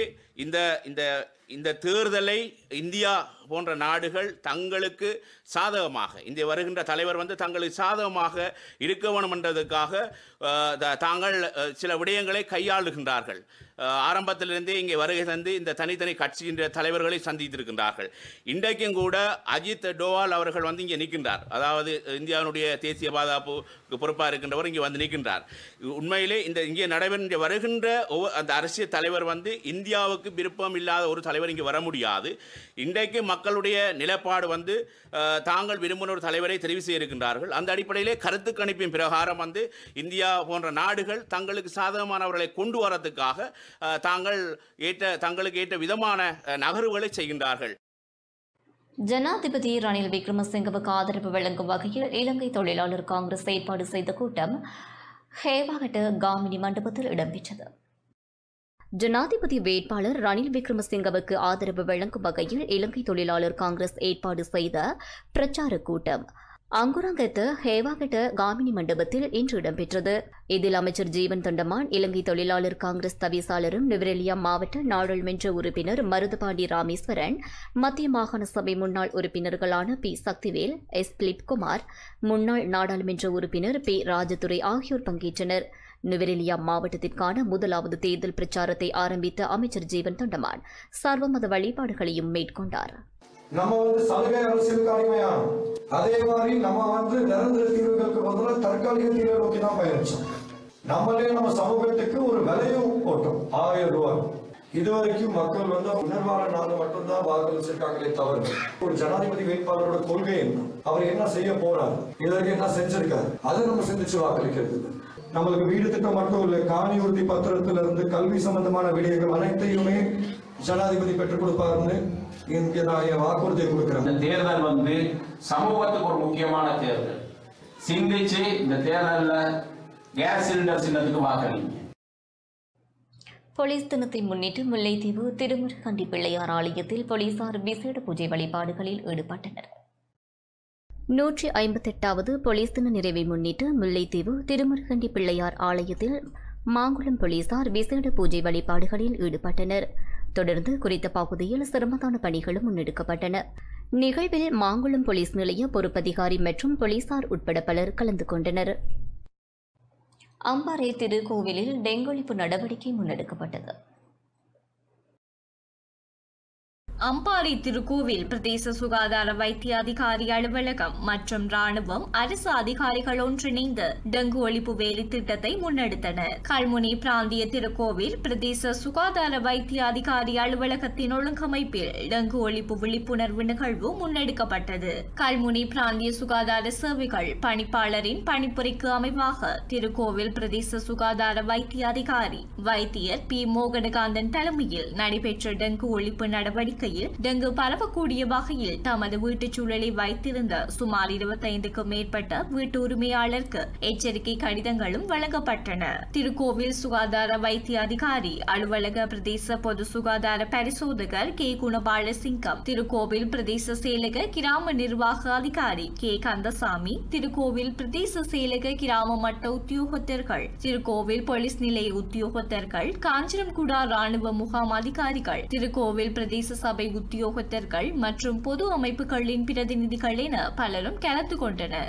[SPEAKER 16] இந்த தேர்தலை இந்தியா போன்ற நாடுகள் தங்களுக்கு சாதகமாக இந்திய வருகின்ற தலைவர் தங்களுக்கு சாதகமாக இருக்க வேண்டும் என்றதுக்காக தாங்கள் சில விடயங்களை கையாளுகின்றார்கள். ஆரம்பத்திலிருந்தே இங்கே வருகை தந்து இந்த தனித்தனி கட்சியின் தலைவர்களை சந்தித்திருக்கின்றார்கள். இன்றைக்கும் கூட அஜித் டோவால் அவர்கள் இங்கே நிற்கின்றார். அதாவது இந்தியாவுடைய தேசிய பாதுகாப்புக்கு பொறுப்பாக இருக்கின்றவர் இங்கே நிற்கின்றார். உண்மையிலே இங்கே நடைபெற்ற வருகின்ற அந்த அரசியல் தலைவர் இந்தியாவுக்கு விருப்பம் இல்லாத ஒரு தலைவர் இங்கே வர முடியாது. இன்றைக்கு மக்களுடைய நிலைப்பாடு தாங்கள் விரும்பின ஒரு தலைவரை தெரிவு செய்திருக்கின்றார்கள். அந்த அடிப்படையிலே கருத்து கணிப்பின் பிரகாரம் இந்தியா போன்ற நாடுகள் தங்களுக்கு சாதகமானவர்களை கொண்டு வரதுக்காக தங்களுக்கு ஏற்ற விதமான நகர்வுகளை செய்கின்றார்கள்.
[SPEAKER 1] ஜனாதிபதி ரணில் விக்ரமசிங்கவுக்கு ஆதரவு வழங்கும் வகையில் இலங்கை தொழிலாளர் காங்கிரஸ் ஏற்பாடு செய்த கூட்டம் ஹேவாகட்டு காமினி மண்டபத்தில் இடம்பெற்றது. ஜனாதிபதி வேட்பாளர் ரணில் விக்ரமசிங்கவுக்கு ஆதரவு வழங்கும் வகையில் இலங்கை தொழிலாளர் காங்கிரஸ் ஏற்பாடு செய்த பிரச்சார கூட்டம் அங்குராங்கத்து ஹேவாகட்ட காமினி மண்டபத்தில் இன்று இடம்பெற்றது. இதில் அமைச்சர் ஜீவன் தொண்டமான், இலங்கை தொழிலாளர் காங்கிரஸ் தவிசாளரும் நுவரெலியா மாவட்ட நாடாளுமன்ற உறுப்பினர் மருதுபாண்டி ராமேஸ்வரன், மத்திய மாகாண சபை முன்னாள் உறுப்பினர்களான P Sakthivel, S Philip Kumar, முன்னாள் நாடாளுமன்ற உறுப்பினர் பி ராஜதுரை ஆகியோர் பங்கேற்றனர். நுவரெலியா மாவட்டத்திற்கான முதலாவது தேர்தல் பிரச்சாரத்தை ஆரம்பித்த அமைச்சர் ஜீவன் தொண்டமான் சர்வமத வழிபாடுகளையும் மேற்கொண்டார்.
[SPEAKER 17] நம்ம சலுகை அரசியலுக்கு அடிமையானோம். அதே மாதிரி நம்ம நிரந்தர தீர்வுகளுக்கு பதிலாக தற்காலிக தீர்வை நோக்கி தான் பயணிச்சோம். நம்ம சமூகத்துக்கு ஒரு விலையும் போட்டோம், 1000 ரூபாய். இதுவரைக்கும் மக்கள் உணர்வான நாள் மட்டும்தான் வாக்களிச்சிருக்காங்களே தவிர ஒரு ஜனாதிபதி வேட்பாளரோட கொள்கை என்ன, அவர் என்ன செய்ய போறாரு, இதற்கு என்ன செஞ்சிருக்காரு, அதை நம்ம சிந்திச்சு வாக்களிக்கிறது. நம்மளுக்கு வீடு திட்டம் மட்டும் இல்ல, காணி உறுதி பத்திரத்திலிருந்து கல்வி சம்பந்தமான விடயங்கள் அனைத்தையுமே ஜனாதிபதி பெற்றுக் கொடுப்பாருன்னு இங்க நான் என் வாக்குறுதியை கொடுக்கிறேன்.
[SPEAKER 18] இந்த தேர்தல் சமூகத்துக்கு ஒரு முக்கியமான தேர்தல். சிந்திச்சு இந்த தேர்தலில் கேஸ் சிலிண்டர் சின்னத்துக்கு வாக்களிங்க.
[SPEAKER 1] போலீஸ் தினத்தை முன்னிட்டு முல்லைத்தீவு திருமுருகண்டி பிள்ளையார் ஆலயத்தில் போலீசார் விசேட பூஜை வழிபாடுகளில் ஈடுபட்டனர். 158வது போலீஸ் தின நிறைவை முன்னிட்டு முல்லைத்தீவு திருமுருகண்டி பிள்ளையார் ஆலயத்தில் மாங்குளம் போலீசார் விசேட பூஜை வழிபாடுகளில் ஈடுபட்டனர். தொடர்ந்து குறித்த பகுதியில் சிரமதான பணிகளும் முன்னெடுக்கப்பட்டன. நிகழ்வில் மாங்குளம் போலீஸ் நிலைய பொறுப்பதிகாரி மற்றும் போலீசார் உட்பட பலர் கலந்து கொண்டனர். அம்பாறை திருக்கோவிலில் டெங்கு ஒழிப்பு நடவடிக்கை முன்னெடுக்கப்பட்டது.
[SPEAKER 19] அம்பாறை திருக்கோவில் பிரதேச சுகாதார வைத்திய அதிகாரி அலுவலகம் மற்றும் ராணுவம் அரசு அதிகாரிகள் ஒன்றிணைந்து டெங்கு ஒழிப்பு வேலை திட்டத்தை முன்னெடுத்தனர். கல்முனை பிராந்திய திருக்கோவில் பிரதேச சுகாதார வைத்திய அதிகாரி அலுவலகத்தின் ஒழுங்கமைப்பில் டெங்கு ஒழிப்பு விழிப்புணர்வு நிகழ்வு முன்னெடுக்கப்பட்டது. கல்முனை பிராந்திய சுகாதார சேவைகள் பணிப்பாளரின் பணிப்புரைக்கு அமைவாக திருக்கோவில் பிரதேச சுகாதார வைத்திய அதிகாரி வைத்தியர் பி மோகனகாந்தன் தலைமையில் நடைபெற்ற டெங்கு ஒழிப்பு நடவடிக்கை அறிக்கையில் டெங்கு பரவக்கூடிய வகையில் தமது வீட்டுச் சூழலை வைத்திருந்த சுமார் 25க்கும் மேற்பட்ட வீட்டு உரிமையாளருக்கு எச்சரிக்கை கடிதங்களும் வழங்கப்பட்டன. திருக்கோவில் சுகாதார வைத்திய அதிகாரி அலுவலக பிரதேச பொது சுகாதார பரிசோதகர் கே குணபாலசிங்கம், திருக்கோவில் பிரதேச செயலக கிராம நிர்வாக அதிகாரி கே கந்தசாமி, திருக்கோவில் பிரதேச செயலக கிராம மட்ட உத்தியோகத்தர்கள், திருக்கோவில் போலீஸ் நிலைய உத்தியோகத்தர்கள், காஞ்சிரம்குடா ராணுவ முகாம் அதிகாரிகள், திருக்கோவில் பிரதேச சபை உத்தியோகத்தர்கள் மற்றும் பொது அமைப்புகளின் பிரதிநிதிகள் என பலரும் கலந்து கொண்டனர்.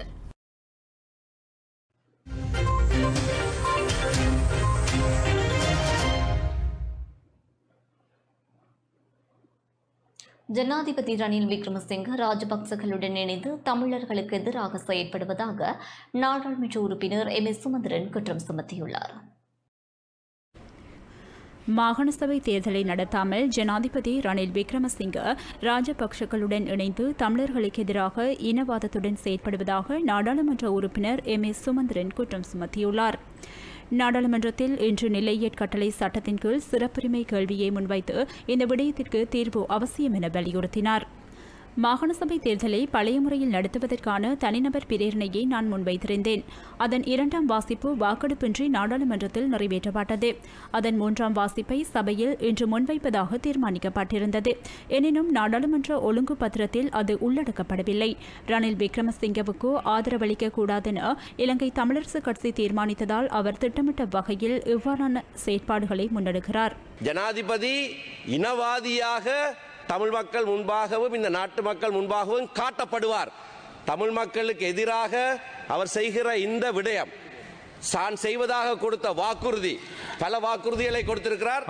[SPEAKER 1] ஜனாதிபதி ரணில் விக்ரமசிங்க ராஜபக்சகளுடன் இணைந்து தமிழர்களுக்கு எதிராக செயற்படுவதாக நாடாளுமன்ற உறுப்பினர் எம்.எஸ். சுமந்திரன் குற்றம் சுமத்தியுள்ளார்.
[SPEAKER 20] மாகாண சபை தேர்தலை நடத்தாமல் ஜனாதிபதி ரணில் விக்ரமசிங்க ராஜபக்சகளுடன் இணைந்து தமிழர்களுக்கு எதிராக இனவாதத்துடன் செயற்படுவதாக நாடாளுமன்ற உறுப்பினர் எம்.எஸ். சுமந்திரன் குற்றம் சுமத்தியுள்ளார். நாடாளுமன்றத்தில் இன்று நிலையற் கட்டளை சட்டத்தின் கீழ் சிறப்புரிமை கேள்வியை முன்வைத்து இந்த விடயத்திற்கு தீர்வு அவசியம் என வலியுறுத்தினார். மாகாண சபை தேர்தலை பழைய முறையில் நடத்துவதற்கான தனிநபர் பிரேரணையை நான் முன்வைத்திருந்தேன். அதன் 2ஆம் வாசிப்பு வாக்கெடுப்பின்றி நாடாளுமன்றத்தில் நிறைவேற்றப்பட்டது. அதன் 3ஆம் வாசிப்பை சபையில் இன்று முன்வைப்பதாக தீர்மானிக்கப்பட்டிருந்தது. எனினும் நாடாளுமன்ற ஒழுங்கு பத்திரத்தில் அது உள்ளடக்கப்படவில்லை. ரணில் விக்ரமசிங்கவுக்கு ஆதரவளிக்கக்கூடாதென இலங்கை தமிழரசுக் கட்சி தீர்மானித்ததால் அவர் திட்டமிட்ட வகையில் இவ்வாறான செயற்பாடுகளை முன்னெடுக்கிறார்.
[SPEAKER 21] ஜனாதிபதி இனவாதியாக தமிழ் மக்கள் முன்பாகவும் இந்த நாட்டு மக்கள் முன்பாகவும் காட்டப்படுவார். தமிழ் மக்களுக்கு எதிராக அவர் செய்கிற இந்த விடயம் தான் செய்வதாக கொடுத்த வாக்குறுதி, பல வாக்குறுதிகளை கொடுத்திருக்கிறார்.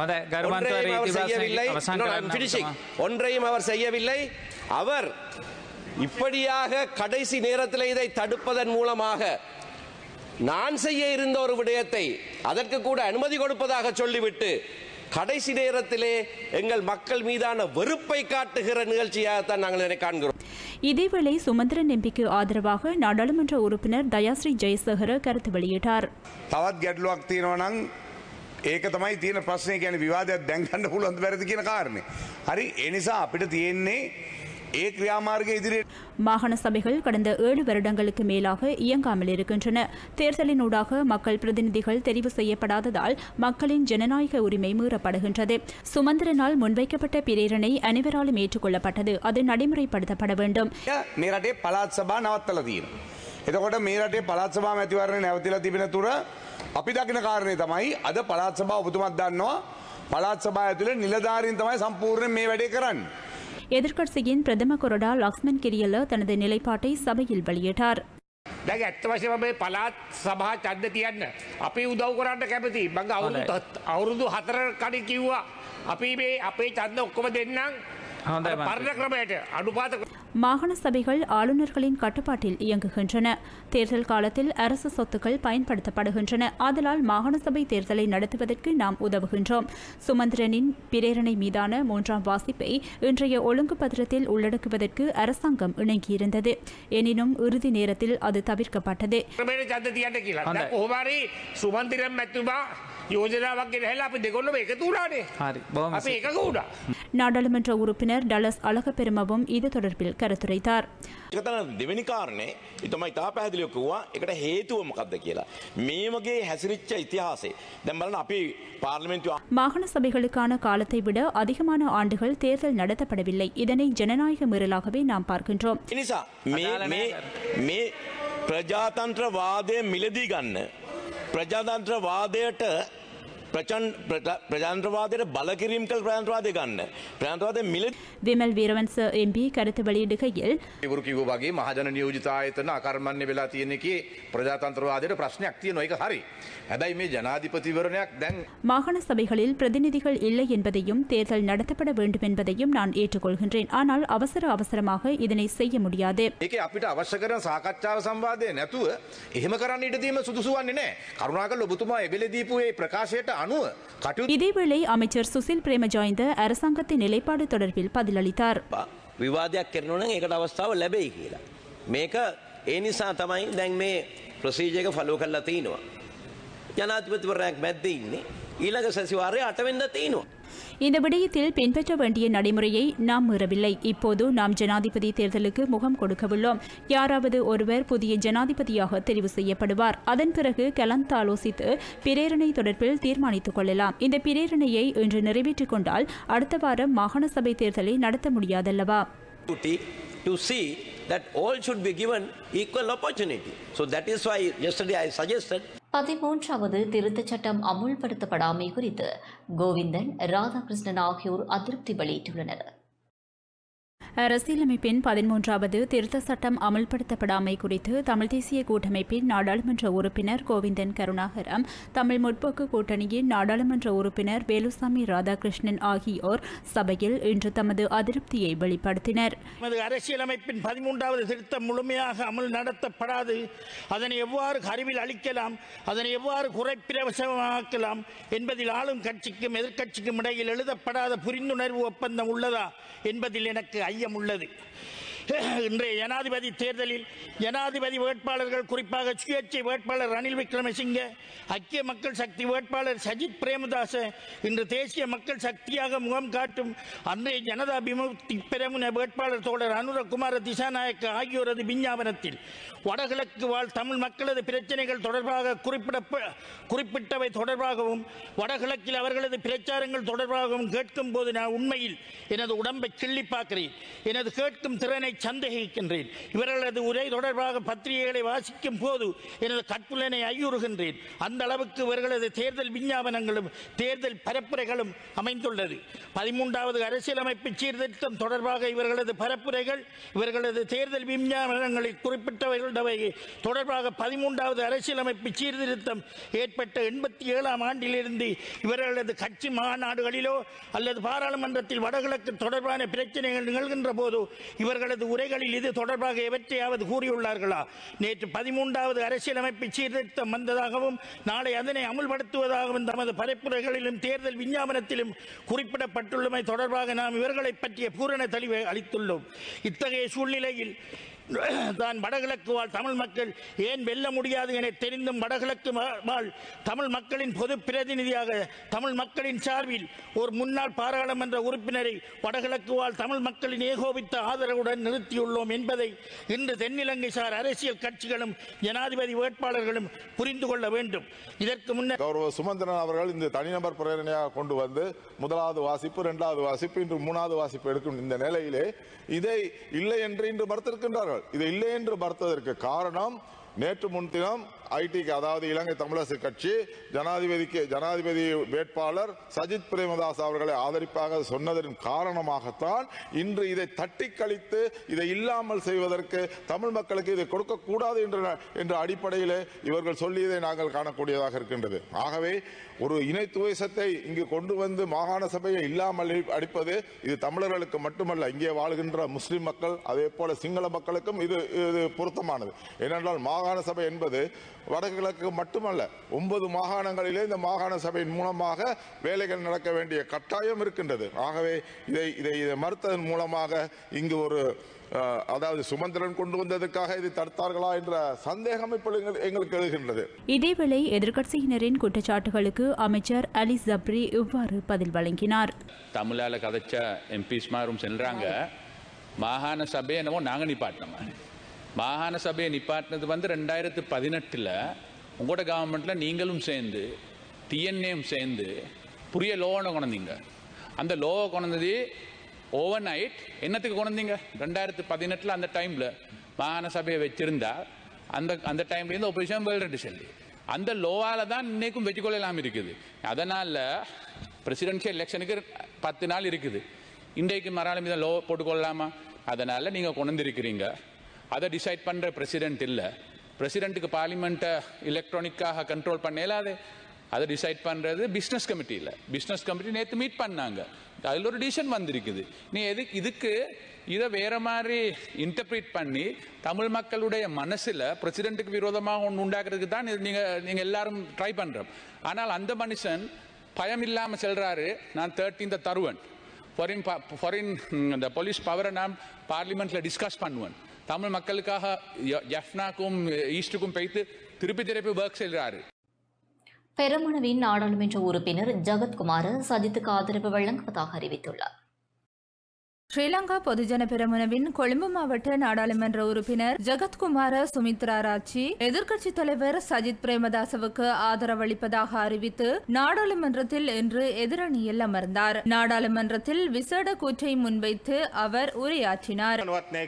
[SPEAKER 21] ஒன்றையும் அவர் செய்யவில்லை. அவர் இப்படியாக கடைசி நேரத்தில் இதை தடுப்பதன் மூலமாக நான் செய்ய இருந்த ஒரு விடயத்தை அதற்கு கூட அனுமதி கொடுப்பதாக சொல்லிவிட்டு கடைசி நேரத்திலே எங்கள் மக்கள் மீதான வெறுப்பை காட்டுகிற நிகழ்ச்சியாகத்தான் நாங்கள் இதனை காண்கிறோம்.
[SPEAKER 20] இதேவேளை சுமந்திரன் எம்பிக்கு ஆதரவாக நாடாளுமன்ற உறுப்பினர் தயாஸ்ரீ ஜெயசேகர கருத்து வெளியிட்டார்.
[SPEAKER 22] තවත් ගැටලුවක් තියෙනවා නම් ඒක තමයි තියෙන ප්‍රශ්නේ. කියන්නේ විවාදයක් දැන් ගන්න පුළුවන් බැරිද කියන කාරණේ. හරි, ඒ නිසා අපිට තියෙන්නේ ඒ ක්‍රියාමාර්ගය ඉදිරියට.
[SPEAKER 20] மாகாண சபைகள் கடந்த 7 வருடங்களுக்கு மேலாக இயங்காமல் இருக்கின்றன. தேர்தலினூடாக மக்கள் பிரதிநிதிகள் தெரிவு செய்யப்படாததால் மக்களின் ஜனநாயக உரிமை மீறப்படுகின்றது. சுமந்திரனால் முன்வைக்கப்பட்ட பிரேரணை அனைவராலும் ஏற்றுக்கொள்ளப்பட்டது. அது நடைமுறைப்படுத்தப்பட வேண்டும்.
[SPEAKER 22] මේ රටේ පළාත් සභා නවත්තලා තියෙනවා. එතකොට මේ රටේ පළාත් සභා මැතිවරණය නැවතිලා තිබෙන තුර අපි දකින කාරණේ තමයි අද පළාත් සභාව ඔබතුමත් දන්නවා පළාත් සභාව ඇතුලේ නිලධාරීන් තමයි සම්පූර්ණයෙන් මේ වැඩේ කරන්නේ.
[SPEAKER 20] எதிர்க்கட்சியின் பிரதம கொறடா லக்ஷ்மன் கிரியல தனது நிலைப்பாட்டை சபையில் வெளியிட்டார்.
[SPEAKER 12] දැන් ඇත්ත වශයෙන්ම මේ පළාත් සභා ඡන්ද තියන්න අපි උදව් කරන්න කැමතියි. මම අවුරුදු 4 කඩි කිව්වා අපි මේ අපේ ඡන්ද ඔක්කොම දෙන්නම් පරණ ක්‍රමයට අනුපාත.
[SPEAKER 20] மாகாண சபைகள் ஆளுநர்களின் கட்டுப்பாட்டில் இயங்குகின்றன. தேர்தல் காலத்தில் அரசு சொத்துக்கள் பயன்படுத்தப்படுகின்றன. ஆதலால் மாகாண சபை தேர்தலை நடத்துவதற்கு நாம் உதவுகின்றோம். சுமந்திரனின் பிரேரணை மீதான 3ஆம் வாசிப்பை இன்றைய ஒழுங்கு பத்திரத்தில் உள்ளடக்குவதற்கு அரசாங்கம் இணங்கியிருந்தது. எனினும் இறுதி நேரத்தில் அது தவிர்க்கப்பட்டது. நாடாளுமன்ற உறுப்பினர் டலஸ் அழகப்பெருமவும் இது தொடர்பில் கருத்துரைத்தார்.
[SPEAKER 23] දෙවෙනි කාරණේ ඊටමයි තා පැහැදිලිව කිව්වා ඒකට හේතුව මොකක්ද කියලා. මේ වගේ හැසිරිච්ච ඉතිහාසයේ දැන් බලන්න අපි පාර්ලිමේන්තුව
[SPEAKER 20] மாகாண சபைகளுக்கான காலத்தை விட அதிகமான ஆண்டுகள் தேர்தல் நடத்தப்படவில்லை. இதனை ஜனநாயக மீறலாகவே நாம் பார்க்கின்றோம்.
[SPEAKER 23] එනිසා මේ ප්‍රජාතන්ත්‍රවාදය මිලදී ගන්න ප්‍රජාතන්ත්‍රවාදයට ප්‍රජාතන්ත්‍රවාදයට බලකිරීම් කළ ප්‍රජාතන්ත්‍රවාදය ගන්න ප්‍රජාතන්ත්‍රවාදය මිලදී
[SPEAKER 20] විමල් වීරවංශ එම්පී කරුතු வெளியிடுகையில்
[SPEAKER 24] ඉවරු කිව්වා වගේ මහජන නියෝජිත ආයතන අකර්මණ්‍ය වෙලා තියෙන එකේ ප්‍රජාතන්ත්‍රවාදයට ප්‍රශ්නයක් තියෙනවා. ඒක හරි. හැබැයි මේ ජනාධිපතිවරණයක් දැන්
[SPEAKER 20] மாகாண சபைகளில் பிரதிநிதிகள் இல்லை என்பதையும் தேர்தல் நடத்தப்பட வேண்டும் என்பதையும் நான் ஏற்றுக்கொள்கின்றேன். ஆனால் அவசரமாக இதனை செய்ய முடியாது.
[SPEAKER 24] ඒකේ අපිට අවශ්‍ය කරන සාකච්ඡාව සම්වාදය නැතුව එහෙම කරන්න ඉඩ දීම සුදුසු වන්නේ නැහැ. කරුණාකරලා ඔබතුමා එබෙලේ දීපු ඒ ප්‍රකාශයට අනුව කටයුතු.
[SPEAKER 20] இதேவேளை அமைச்சர் சுசில் பிரேமஜாய்ந்த அரசாங்கத்தின் நிலைப்பாடு தொடர்பில் பதிலளித்தார்.
[SPEAKER 21] විවාදයක් කරනවා නම් ඒකට අවස්ථාව ලැබෙයි කියලා. මේක ඒ නිසා තමයි දැන් මේ ප්‍රොසීජර් එක ෆලෝ කරලා තිනවා. ජනාධිපතිවරයාක් මැද්දේ ඉන්නේ. ඊළඟ සතිವಾರයේ 8 වෙනිදා තිනවා.
[SPEAKER 20] இந்த விடயத்தில் பின்பற்ற வேண்டிய நடைமுறையை நாம் மீறவில்லை. இப்போது நாம் ஜனாதிபதி தேர்தலுக்கு முகம் கொடுக்கவுள்ளோம். யாராவது ஒருவர் புதிய ஜனாதிபதியாக தெரிவு செய்யப்படுவார். அதன் பிறகு கலந்தாலோசித்து பிரேரணை தொடர்பில் தீர்மானித்துக் கொள்ளலாம். இந்த பிரேரணையை இன்று நிறைவேற்றிக் கொண்டால் அடுத்த வாரம் மாகாண சபை தேர்தலை நடத்த முடியாதல்லவா?
[SPEAKER 5] To see that all should be given equal opportunity. So that is why yesterday I suggested
[SPEAKER 1] 13வது திருத்தச் சட்டம் அமுல்படுத்தப்படாமை குறித்து கோவிந்தன், ராதாகிருஷ்ணன் ஆகியோர் அதிருப்தி வெளியிட்டுள்ளனர்.
[SPEAKER 20] அரசியலமைப்பின் 13வது திருத்த சட்டம் அமல்படுத்தப்படாமை குறித்து தமிழ் தேசிய கூட்டமைப்பின் நாடாளுமன்ற உறுப்பினர் கோவிந்தன் கருணாகரம், தமிழ் முற்போக்கு கூட்டணியின் நாடாளுமன்ற உறுப்பினர் வேலுசாமி ராதாகிருஷ்ணன் ஆகியோர் சபையில் இன்று தமது அதிருப்தியை வெளிப்படுத்தினர்.
[SPEAKER 6] அரசியலமைப்பின் 13வது திருத்தம் முழுமையாக அமல் நடத்தப்படாது. அதனை எவ்வாறு அறிவில் அளிக்கலாம், அதனை எவ்வாறு குறைப்பிரவசமாக்கலாம் என்பதில் ஆளும் கட்சிக்கும் எதிர்க்கட்சிக்கும் இடையில் எழுதப்படாத புரிந்துணர்வு ஒப்பந்தம் உள்ளதா என்பதில் எனக்கு ஐயம் உள்ளது. இன்றைய ஜனாதிபதி தேர்தலில் ஜனாதிபதி வேட்பாளர்கள், குறிப்பாக சுயேட்சை வேட்பாளர் ரணில் விக்ரமசிங்க, ஐக்கிய மக்கள் சக்தி வேட்பாளர் சஜித் பிரேமதாச, இன்று தேசிய மக்கள் சக்தியாக முகம் காட்டும் அன்றைய ஜனதா விமுக்தி பெரமுன வேட்பாளர் தோழர் அனுரகுமார திசாநாயக்க ஆகியோரது விஞ்ஞாபனத்தில் வடகிழக்கு வாழ் தமிழ் மக்களது பிரச்சனைகள் தொடர்பாக குறிப்பிட்டவை தொடர்பாகவும் வடகிழக்கில் அவர்களது பிரச்சாரங்கள் தொடர்பாகவும் கேட்கும் போது நான் உண்மையில் எனது உடம்பை கிள்ளி பார்க்கிறேன். எனது கேட்கும் திறனை சந்தேகிக்கின்றேன். இவர்களது உரை தொடர்பாக பத்திரிகைகளை வாசிக்கும் போது எனது கற்புலனை ஐயுறுகின்றேன். அந்த அளவுக்கு இவர்களது தேர்தல் விஞ்ஞாபனங்களும் தேர்தல் பரப்புரைகளும் அமைந்துள்ளது. 13வது அரசியலமைப்பு சீர்திருத்தம் தொடர்பாக இவர்களது பரப்புரைகள், இவர்களது தேர்தல் விஞ்ஞாபனங்களில் குறிப்பிட்டவைகள் தொடர்பாக 13வது அரசியலமைப்பு சீர்திருத்தம் ஏற்பட்ட 87ஆம் ஆண்டிலிருந்து இவர்களது கட்சி மாநாடுகளிலோ அல்லது பாராளுமன்றத்தில் வடகிழக்கு தொடர்பான பிரச்சனைகள் நிகழ்கின்ற போது இவர்களது உரைகளில் இது தொடர்பாக எவற்றையாவது கூறியுள்ளார்களா? நேற்று 13வது அரசியலமைப்பு சீர்திருத்தம் வந்ததாகவும் நாளை அதனை அமுல்படுத்துவதாகவும் தமது பரப்புரைகளிலும் தேர்தல் விஞ்ஞாபனத்திலும் குறிப்பிடப்பட்டுள்ளமை தொடர்பாக நாம் இவர்களை பற்றிய பூரண தெளிவை அளித்துள்ளோம். இத்தகைய சூழ்நிலையில் தான் வடகிழக்கு வாழ் தமிழ் மக்கள் ஏன் வெல்ல முடியாது என தெரிந்தும் வடகிழக்கு வாழ் தமிழ் மக்களின் பொது பிரதிநிதியாக தமிழ் மக்களின் சார்பில் ஒரு முன்னாள் பாராளுமன்ற உறுப்பினரை வடகிழக்கு வாழ் தமிழ் மக்களின் ஏகோபித்த ஆதரவுடன் நிறுத்தியுள்ளோம் என்பதை இன்று தென்னிலங்கை சார் அரசியல் கட்சிகளும் ஜனாதிபதி வேட்பாளர்களும் புரிந்து கொள்ள வேண்டும். இதற்கு முன்னர்
[SPEAKER 7] கௌரவ சுமந்திரன் அவர்கள் இந்த தனிநபர் பிரேரணையாக கொண்டு வந்து முதலாவது வாசிப்பு, 2வது வாசிப்பு, இன்று 3வது வாசிப்பு எடுக்கும் இந்த நிலையிலே இதை இல்லை என்று இன்று மறுத்திருக்கின்றார்கள். இதை இல்லை என்று மறுத்ததற்கு காரணம் நேற்று முன்தினம் ஐடிக்கு, அதாவது இலங்கை தமிழரசு கட்சி ஜனாதிபதி வேட்பாளர் சஜித் பிரேமதாஸ் அவர்களை ஆதரிப்பாக சொன்னதன் காரணமாகத்தான் இன்று இதை தட்டி கழித்து இதை இல்லாமல் செய்வதற்கு தமிழ் மக்களுக்கு இதை கொடுக்கக்கூடாது என்ற அடிப்படையிலே இவர்கள் சொல்லியதை நாங்கள் காணக்கூடியதாக இருக்கின்றது. ஆகவே ஒரு இன துவேஷத்தை இங்கு கொண்டு வந்து மாகாண சபையை இல்லாமல் அடிப்பது இது தமிழர்களுக்கு மட்டுமல்ல, இங்கே வாழ்கின்ற முஸ்லிம் மக்கள் அதே போல சிங்கள மக்களுக்கும் இது பொருத்தமானது. ஏனென்றால் மாகாண சபை என்பது வடகிழக்கு மட்டுமல்ல, 9 மாகாணங்களிலே இந்த மாகாண சபையின் மூலமாக வேலைகள் நடக்க வேண்டிய கட்டாயம் இருக்கின்றது. ஆகவே இதை மறுத்ததன் மூலமாக இங்கு ஒரு அதாவது சுமந்திரன் கொண்டு வந்ததற்காக இதை தடுத்தார்களா என்ற சந்தேகம் எங்களுக்கு எழுகின்றது.
[SPEAKER 20] இதேவேளை எதிர்க்கட்சியினரின் குற்றச்சாட்டுகளுக்கு அமைச்சர் அலி ஜப்ரி இவ்வாறு பதில் வழங்கினார்.
[SPEAKER 11] தமிழால கதைச்ச எம்பிஸ் மாரும் செல்றாங்க, மாகாண சபையை என்னமோ நாங்கள் நிப்பாட்டினோமா? மாகாண சபையை நிப்பாட்டினது வந்து 2018 உங்களோட கவர்மெண்ட்டில் நீங்களும் சேர்ந்து டிஎன்ஏயும் சேர்ந்து புரிய லோவை கொண்டீங்க. அந்த லோவை கொண்டது ஓவர் நைட் என்னத்துக்கு கொண்டீங்க? 2018 அந்த டைமில் மாகாண சபையை வச்சிருந்தா அந்த டைம்லேருந்து ஒப்போசிஷன் வேல்ரெட்டு சொல்லி அந்த லோவால் தான் இன்னைக்கும் வெற்றி கொள்ளலாம் இருக்குது. அதனால் பிரசிடென்ஷியல் எலெக்ஷனுக்கு 10 நாள் இருக்குது. இன்றைக்கு மறாலும் இதை லோ போட்டுக்கொள்ளலாமா? அதனால் நீங்கள் கொண்டு வந்திருக்கிறீங்க. அதை டிசைட் பண்ணுற பிரசிடென்ட் இல்லை. பிரசிடென்ட்டுக்கு பார்லிமெண்ட்டை எலக்ட்ரானிக்காக கண்ட்ரோல் பண்ணலாது. அதை டிசைட் பண்ணுறது பிஸ்னஸ் கமிட்டியில். பிஸ்னஸ் கமிட்டி நேற்று மீட் பண்ணாங்க, அதில் ஒரு டிசிஷன் வந்திருக்குது. நீ இதுக்கு இதை வேற மாதிரி இன்டர்பிரேட் பண்ணி தமிழ் மக்களுடைய மனசில் பிரசிடென்ட்டுக்கு விரோதமாக ஒன்று உண்டாக்குறதுக்கு தான் நீங்கள் எல்லாரும் ட்ரை பண்ணுறோம். ஆனால் அந்த மனுஷன் பயம் இல்லாமல் செல்றாரு, நான் 13th தருவேன், ஃபாரின் இந்த போலீஸ் பவரை நான் பார்லிமெண்ட்டில் டிஸ்கஸ் பண்ணுவேன், தமிழ் மக்களுக்காக ஜஃப்னாக்கும் ஈஸ்டுக்கும் போய்த்து திருப்பி ஒர்க் செய்கிறாரு.
[SPEAKER 1] பெருமனவின் நாடாளுமன்ற உறுப்பினர் ஜகத்குமார் சஜித்துக்கு ஆதரவு வழங்குவதாக அறிவித்துள்ளார்.
[SPEAKER 4] ஸ்ரீலங்கா பொதுஜன பெரமுனவின் கொழும்பு மாவட்ட நாடாளுமன்ற உறுப்பினர் ஜகத்குமார சுமித்ரா ராச்சி எதிர்க்கட்சித் தலைவர் சஜித் பிரேமதாசவுக்கு ஆதரவளிப்பதாக அறிவித்து நாடாளுமன்றத்தில் இன்று எதிரணியில் அமர்ந்தார். நாடாளுமன்றத்தில் விசேட கூற்றை முன்வைத்து அவர் உரையாற்றினார்.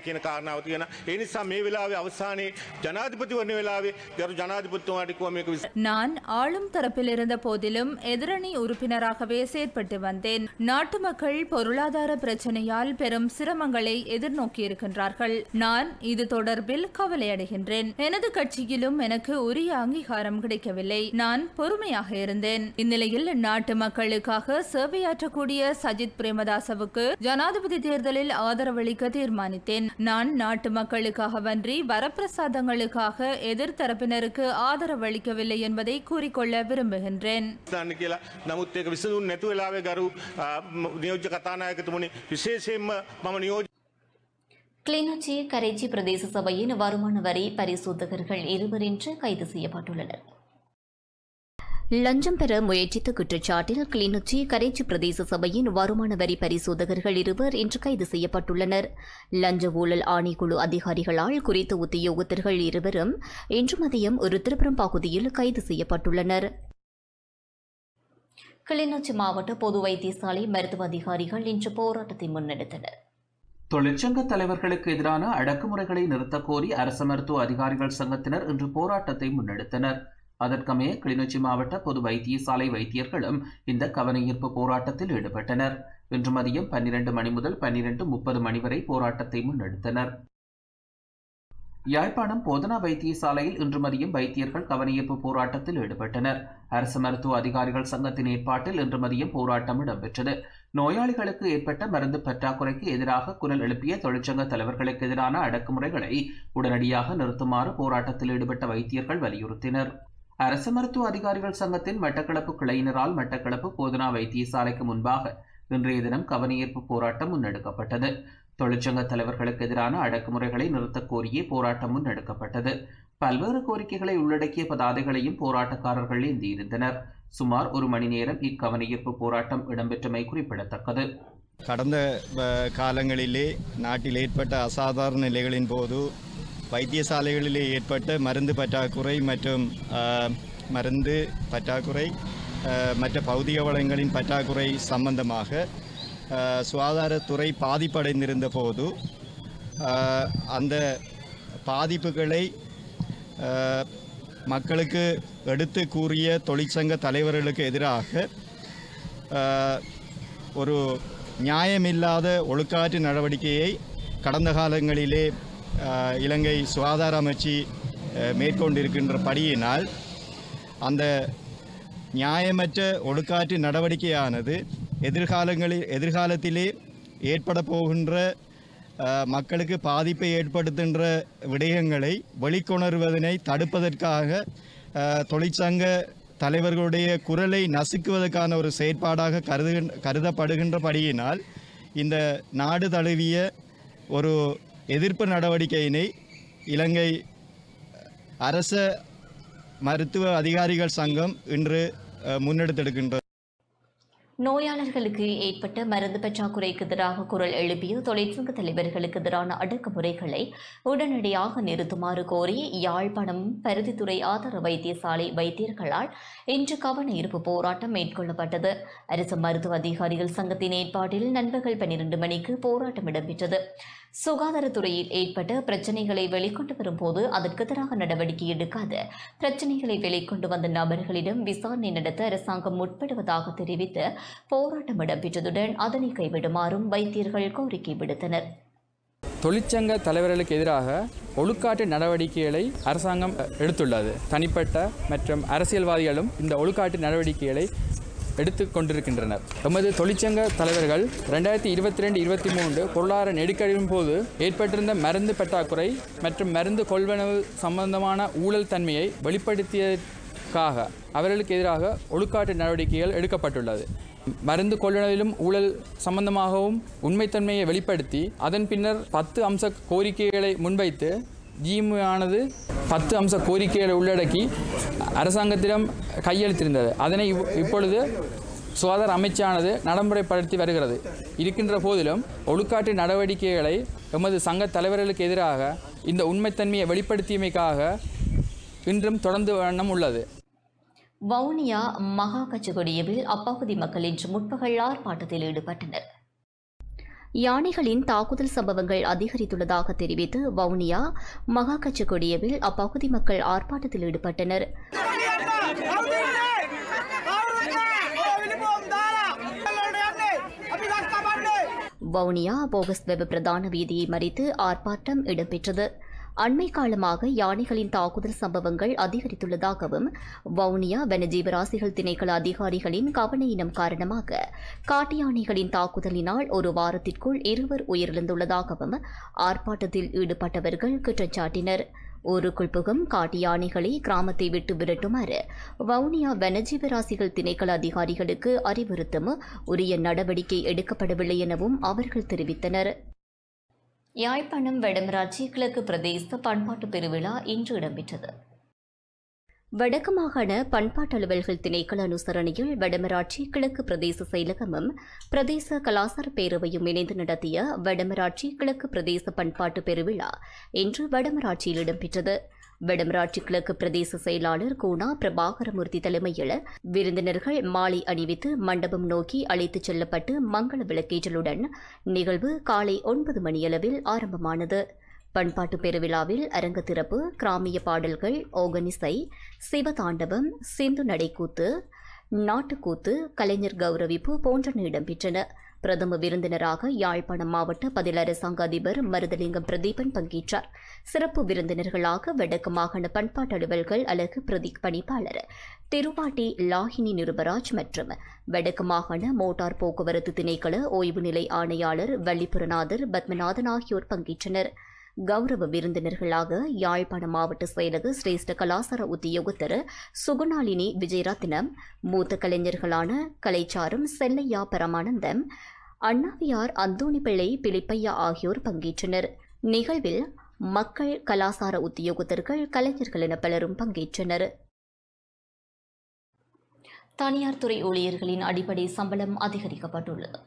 [SPEAKER 4] நான் ஆளும் தரப்பில் இருந்த போதிலும் எதிரணி உறுப்பினராகவே செயற்பட்டு வந்தேன். நாட்டு மக்கள் பொருளாதார பிரச்சனையால் பெரும் சிரமங்களை எதிர்நோக்கியிருக்கின்றார்கள். நான் இது தொடர்பில் கவலையடைகின்றேன். எனது கட்சியிலும் எனக்கு உரிய அங்கீகாரம் கிடைக்கவில்லை. நான் பொறுமையாக இருந்தேன். இந்நிலையில் நாட்டு மக்களுக்காக சேவையாற்றக்கூடிய சஜித் பிரேமதாசவுக்கு ஜனாதிபதி தேர்தலில் ஆதரவளிக்க தீர்மானித்தேன். நான் நாட்டு மக்களுக்காகவன்றி வரப்பிரசாதங்களுக்காக எதிர்த்தரப்பினருக்கு ஆதரவளிக்கவில்லை என்பதை கூறிக்கொள்ள விரும்புகின்றேன்.
[SPEAKER 1] கிளிநொச்சி கரைச்சி பிரதேச சபையின் வருமான வரி பரிசோதகர்கள் இருவர் இன்று கைது செய்யப்பட்டுள்ளனர். லஞ்சம் பெற முயற்சித்த குற்றச்சாட்டில் கிளிநொச்சி கரைச்சி பிரதேச சபையின் வருமான வரி பரிசோதகர்கள் இருவர் இன்று கைது செய்யப்பட்டுள்ளனர். லஞ்ச ஊழல் ஆணைக்குழு அதிகாரிகளால் குறித்த உத்தியோகத்தர்கள் இருவரும் இன்று மதியம் ஒரு திருப்புரம் பகுதியில் கைது செய்யப்பட்டுள்ளனர். கிளிநொச்சி மாவட்ட பொது வைத்தியசாலை மருத்துவ அதிகாரிகள் இன்று போராட்டத்தை முன்னெடுத்தனர்.
[SPEAKER 2] தொழிற்சங்க தலைவர்களுக்கு எதிரான அடக்குமுறைகளை நிறுத்தக் கோரி அரசு மருத்துவ அதிகாரிகள் சங்கத்தினர் இன்று போராட்டத்தை முன்னெடுத்தனர். அதற்கமைய கிளிநொச்சி மாவட்ட பொது வைத்தியசாலை வைத்தியர்களும் இந்த கவனஈர்ப்பு போராட்டத்தில் ஈடுபட்டனர். இன்று மதியம் 12 மணி முதல் 12:30 மணி வரை போராட்டத்தை முன்னெடுத்தனர். யாழ்ப்பாணம் போதனா வைத்தியசாலையில் இன்று மதியம் வைத்தியர்கள் கவனஈர்ப்பு போராட்டத்தில் ஈடுபட்டனர். அரசு மருத்துவ அதிகாரிகள் சங்கத்தின் ஏற்பாட்டில் இன்று மதியம் போராட்டம் இடம்பெற்றது. நோயாளிகளுக்கு ஏற்பட்ட மருந்து பற்றாக்குறைக்கு எதிராக குரல் எழுப்பிய தொழிற்சங்க தலைவர்களுக்கு எதிரான அடக்குமுறைகளை உடனடியாக நிறுத்துமாறு போராட்டத்தில் ஈடுபட்ட வைத்தியர்கள் வலியுறுத்தினர். அரசு மருத்துவ அதிகாரிகள் சங்கத்தின் மட்டக்களப்பு கிளையினரால் மட்டக்களப்பு போதனா வைத்தியசாலைக்கு முன்பாக இன்றைய தினம் கவனஈர்ப்பு போராட்டம் முன்னெடுக்கப்பட்டது. தொழிற்சங்க தலைவர்களுக்கு எதிரான அடக்குமுறைகளை நிறுத்தக் கோரியே போராட்டம் முன்னெடுக்கப்பட்டது. பல்வேறு கோரிக்கைகளை உள்ளடக்கிய பதாதைகளையும் போராட்டக்காரர்கள் ஏந்தியிருந்தனர். சுமார் 1 மணி நேரம் இக்கவனஈர்ப்பு போராட்டம் இடம்பெற்றமை குறிப்பிடத்தக்கது.
[SPEAKER 8] கடந்த காலங்களிலே நாட்டில் ஏற்பட்ட அசாதாரண நிலைகளின் போது வைத்தியசாலைகளிலே ஏற்பட்ட மருந்து பற்றாக்குறை மற்றும் மற்ற பௌதிக வளங்களின் பற்றாக்குறை சம்பந்தமாக சுகாதாரத்துறை பாதிப்படைந்திருந்த போது அந்த பாதிப்புகளை மக்களுக்கு எடுத்து கூறிய தொழிற்சங்க தலைவர்களுக்கு எதிராக ஒரு நியாயமில்லாத ஒழுக்காற்று நடவடிக்கையை கடந்த காலங்களிலே இலங்கை சுகாதார அமைச்சு மேற்கொண்டிருக்கின்ற படியினால் அந்த நியாயமற்ற ஒழுக்காற்று நடவடிக்கையானது எதிர்காலத்திலே ஏற்பட போகின்ற மக்களுக்கு பாதிப்பை ஏற்படுத்துகின்ற விடயங்களை வெளிக்கொணர்வதனை தடுப்பதற்காக தொழிற்சங்க தலைவர்களுடைய குரலை நசுக்குவதற்கான ஒரு செயற்பாடாக கருதப்படுகின்றபடியினால் இந்த நாடு தழுவிய ஒரு எதிர்ப்பு நடவடிக்கையினை இலங்கை அரச மருத்துவ அதிகாரிகள் சங்கம் இன்று முன்னெடுத்தெடுக்கின்றது.
[SPEAKER 1] நோயாளர்களுக்கு ஏற்பட்ட மருந்து பற்றாக்குறைக்கு எதிராக குரல் எழுப்பிய தொழிற்சங்க தலைவர்களுக்கு எதிரான அடக்குமுறைகளை உடனடியாக நிறுத்துமாறு கோரி யாழ்ப்பாணம் பருத்தித்துறை ஆதார வைத்தியசாலை வைத்தியர்களால் இன்று கவனஈர்ப்பு போராட்டம் மேற்கொள்ளப்பட்டது. அரசு மருத்துவ அதிகாரிகள் சங்கத்தின் ஏற்பாட்டில் நண்பகல் 12 மணிக்கு போராட்டம் இடம்பெற்றது. சுகாதாரத்துறையில் ஏற்பட்ட பிரச்சினைகளை வெளிக்கொண்டு வரும்போது அதற்கு எதிராக நடவடிக்கை எடுக்காத பிரச்சினைகளை வெளிக்கொண்டு வந்த நபர்களிடம் விசாரணை நடத்த அரசாங்கம் முற்படுவதாக தெரிவித்து போராட்டம் இடம்பெற்றதுடன் அதனை கைவிடுமாறும் வைத்தியர்கள் கோரிக்கை விடுத்தனர்.
[SPEAKER 9] தொழிற்சங்க தலைவர்களுக்கு எதிராக ஒழுக்காற்று நடவடிக்கைகளை அரசாங்கம் எடுத்துள்ளது. தனிப்பட்ட மற்றும் அரசியல்வாதிகளும் இந்த ஒழுக்காற்று நடவடிக்கைகளை எடுத்துக் கொண்டிருக்கின்றனர். எமது தொழிற்சங்க தலைவர்கள் 2022-23 பொருளாதார நெருக்கடியின் போது ஏற்பட்டிருந்த மருந்து பற்றாக்குறை மற்றும் மருந்து கொள்வனவு சம்பந்தமான ஊழல் தன்மையை வெளிப்படுத்தியதற்காக அவர்களுக்கு எதிராக ஒழுக்காற்று நடவடிக்கைகள் எடுக்கப்பட்டுள்ளது. மருந்து கொள்வனவிலும் ஊழல் சம்பந்தமாகவும் உண்மைத்தன்மையை வெளிப்படுத்தி அதன் பின்னர் 10 அம்ச கோரிக்கைகளை முன்வைத்து ஜிஎம்ஓ ஆனது 10 அம்ச கோரிக்கைகளை உள்ளடக்கி அரசாங்கத்திடம் கையளித்திருந்தது. அதனை இப்பொழுது சுகாதார அமைச்சானது நடைமுறைப்படுத்தி வருகிறது. இருக்கின்ற போதிலும் ஒழுக்காற்று நடவடிக்கைகளை எமது சங்க தலைவர்களுக்கு எதிராக இந்த உண்மைத்தன்மையை வெளிப்படுத்தியமைக்காக இன்றும் தொடர்ந்து வண்ணம் உள்ளது.
[SPEAKER 1] வவுனியா மகா கச்சகொடியவில் அப்பகுதி மக்கள் இன்று முற்பகல் ஆர்ப்பாட்டத்தில் ஈடுபட்டனர். யானைகளின் தாக்குதல் சம்பவங்கள் அதிகரித்துள்ளதாக தெரிவித்து வவுனியா மகா கச்சகொடியவில் அப்பகுதி மக்கள் ஆர்ப்பாட்டத்தில் ஈடுபட்டனர். வவுனியா போகஸ் வெப பிரதான வீதியை மறித்து ஆர்ப்பாட்டம் இடம்பெற்றது. அண்மை காலமாக யானைகளின் தாக்குதல் சம்பவங்கள் அதிகரித்துள்ளதாகவும் வவுனியா வனஜீவராசிகள் திணைக்கள அதிகாரிகளின் கவனஈனம் காரணமாக காட்டு யானைகளின் தாக்குதலினால் ஒரு வாரத்திற்குள் 2 உயிரிழந்துள்ளதாகவும் ஆர்ப்பாட்டத்தில் ஈடுபட்டவர்கள் குற்றம் சாட்டினர். ஊருக்குள் புகும் காட்டு யானைகளை கிராமத்தை விட்டு விரட்டுமாறு வவுனியா வனஜீவராசிகள் திணைக்கள அதிகாரிகளுக்கு அறிவுறுத்தும் உரிய நடவடிக்கை எடுக்கப்படவில்லை எனவும் அவர்கள் தெரிவித்தனர். யாழ்ப்பாணம் வடமராட்சி கிழக்கு பிரதேச பண்பாட்டு பெருவிழா இன்று இடம்பெற்றது. வடக்கு மாகாண பண்பாட்டு அலுவல்கள் திணைக்கள அனுசரணையில் வடமராட்சி கிழக்கு பிரதேச செயலகமும் பிரதேச கலாசார பேரவையும் இணைந்து நடத்திய வடமராட்சி கிழக்கு பிரதேச பண்பாட்டு பெருவிழா இன்று வடமராட்சியில் இடம்பெற்றது. வடமராட்சி கிழக்கு பிரதேச செயலாளர் கூனா பிரபாகரமூர்த்தி தலைமையில் விருந்தினர்கள் மாலை அணிவித்து மண்டபம் நோக்கி அழைத்துச் செல்லப்பட்டு மங்கள விளக்கேற்றலுடன் நிகழ்வு காலை 9 மணியளவில் ஆரம்பமானது. பண்பாட்டு பெருவிழாவில் அரங்க திறப்பு, கிராமிய பாடல்கள், ஓகனிசை, சிவதாண்டவம், சிந்து நடைக்கூத்து, நாட்டுக்கூத்து, கலைஞர் கௌரவிப்பு போன்றன இடம்பெற்றன. பிரதம விருந்தினராக யாழ்ப்பாணம் மாவட்ட பதில் அரசாங்க அதிபர் மருதலிங்கம் பிரதீபன் பங்கேற்றார். சிறப்பு விருந்தினர்களாக வடக்கு மாகாண பண்பாட்டு அலுவல்கள் அலகு பிரதிக் பணிப்பாளர் திருவாட்டி லாகினி நிருபராஜ் மற்றும் வடக்கு மாகாண மோட்டார் போக்குவரத்து திணைக்கள ஓய்வு நிலை ஆணையாளர் வள்ளிபுரநாதர் பத்மநாதன் ஆகியோர் பங்கேற்றனர். கௌரவ விருந்தினர்களாக யாழ்ப்பாணம் மாவட்ட செயலக சிரேஷ்ட கலாசார உத்தியோகத்தர் சுகுணாலினி விஜயரத்னம், மூத்த கலைஞர்களான கலைச்சாரம் செல்லையா பரமானந்தம், அண்ணாவியார் அந்தோணி பிள்ளை பிலிப்பையா ஆகியோர் பங்கேற்றனர். நிகழ்வில் மக்கள் கலாசார உத்தியோகத்தர்கள், கலைஞர்கள் என பலரும் பங்கேற்றனர். தனியார் துறை ஊழியர்களின் அடிப்படை சம்பளம் அதிகரிக்கப்பட்டுள்ளது.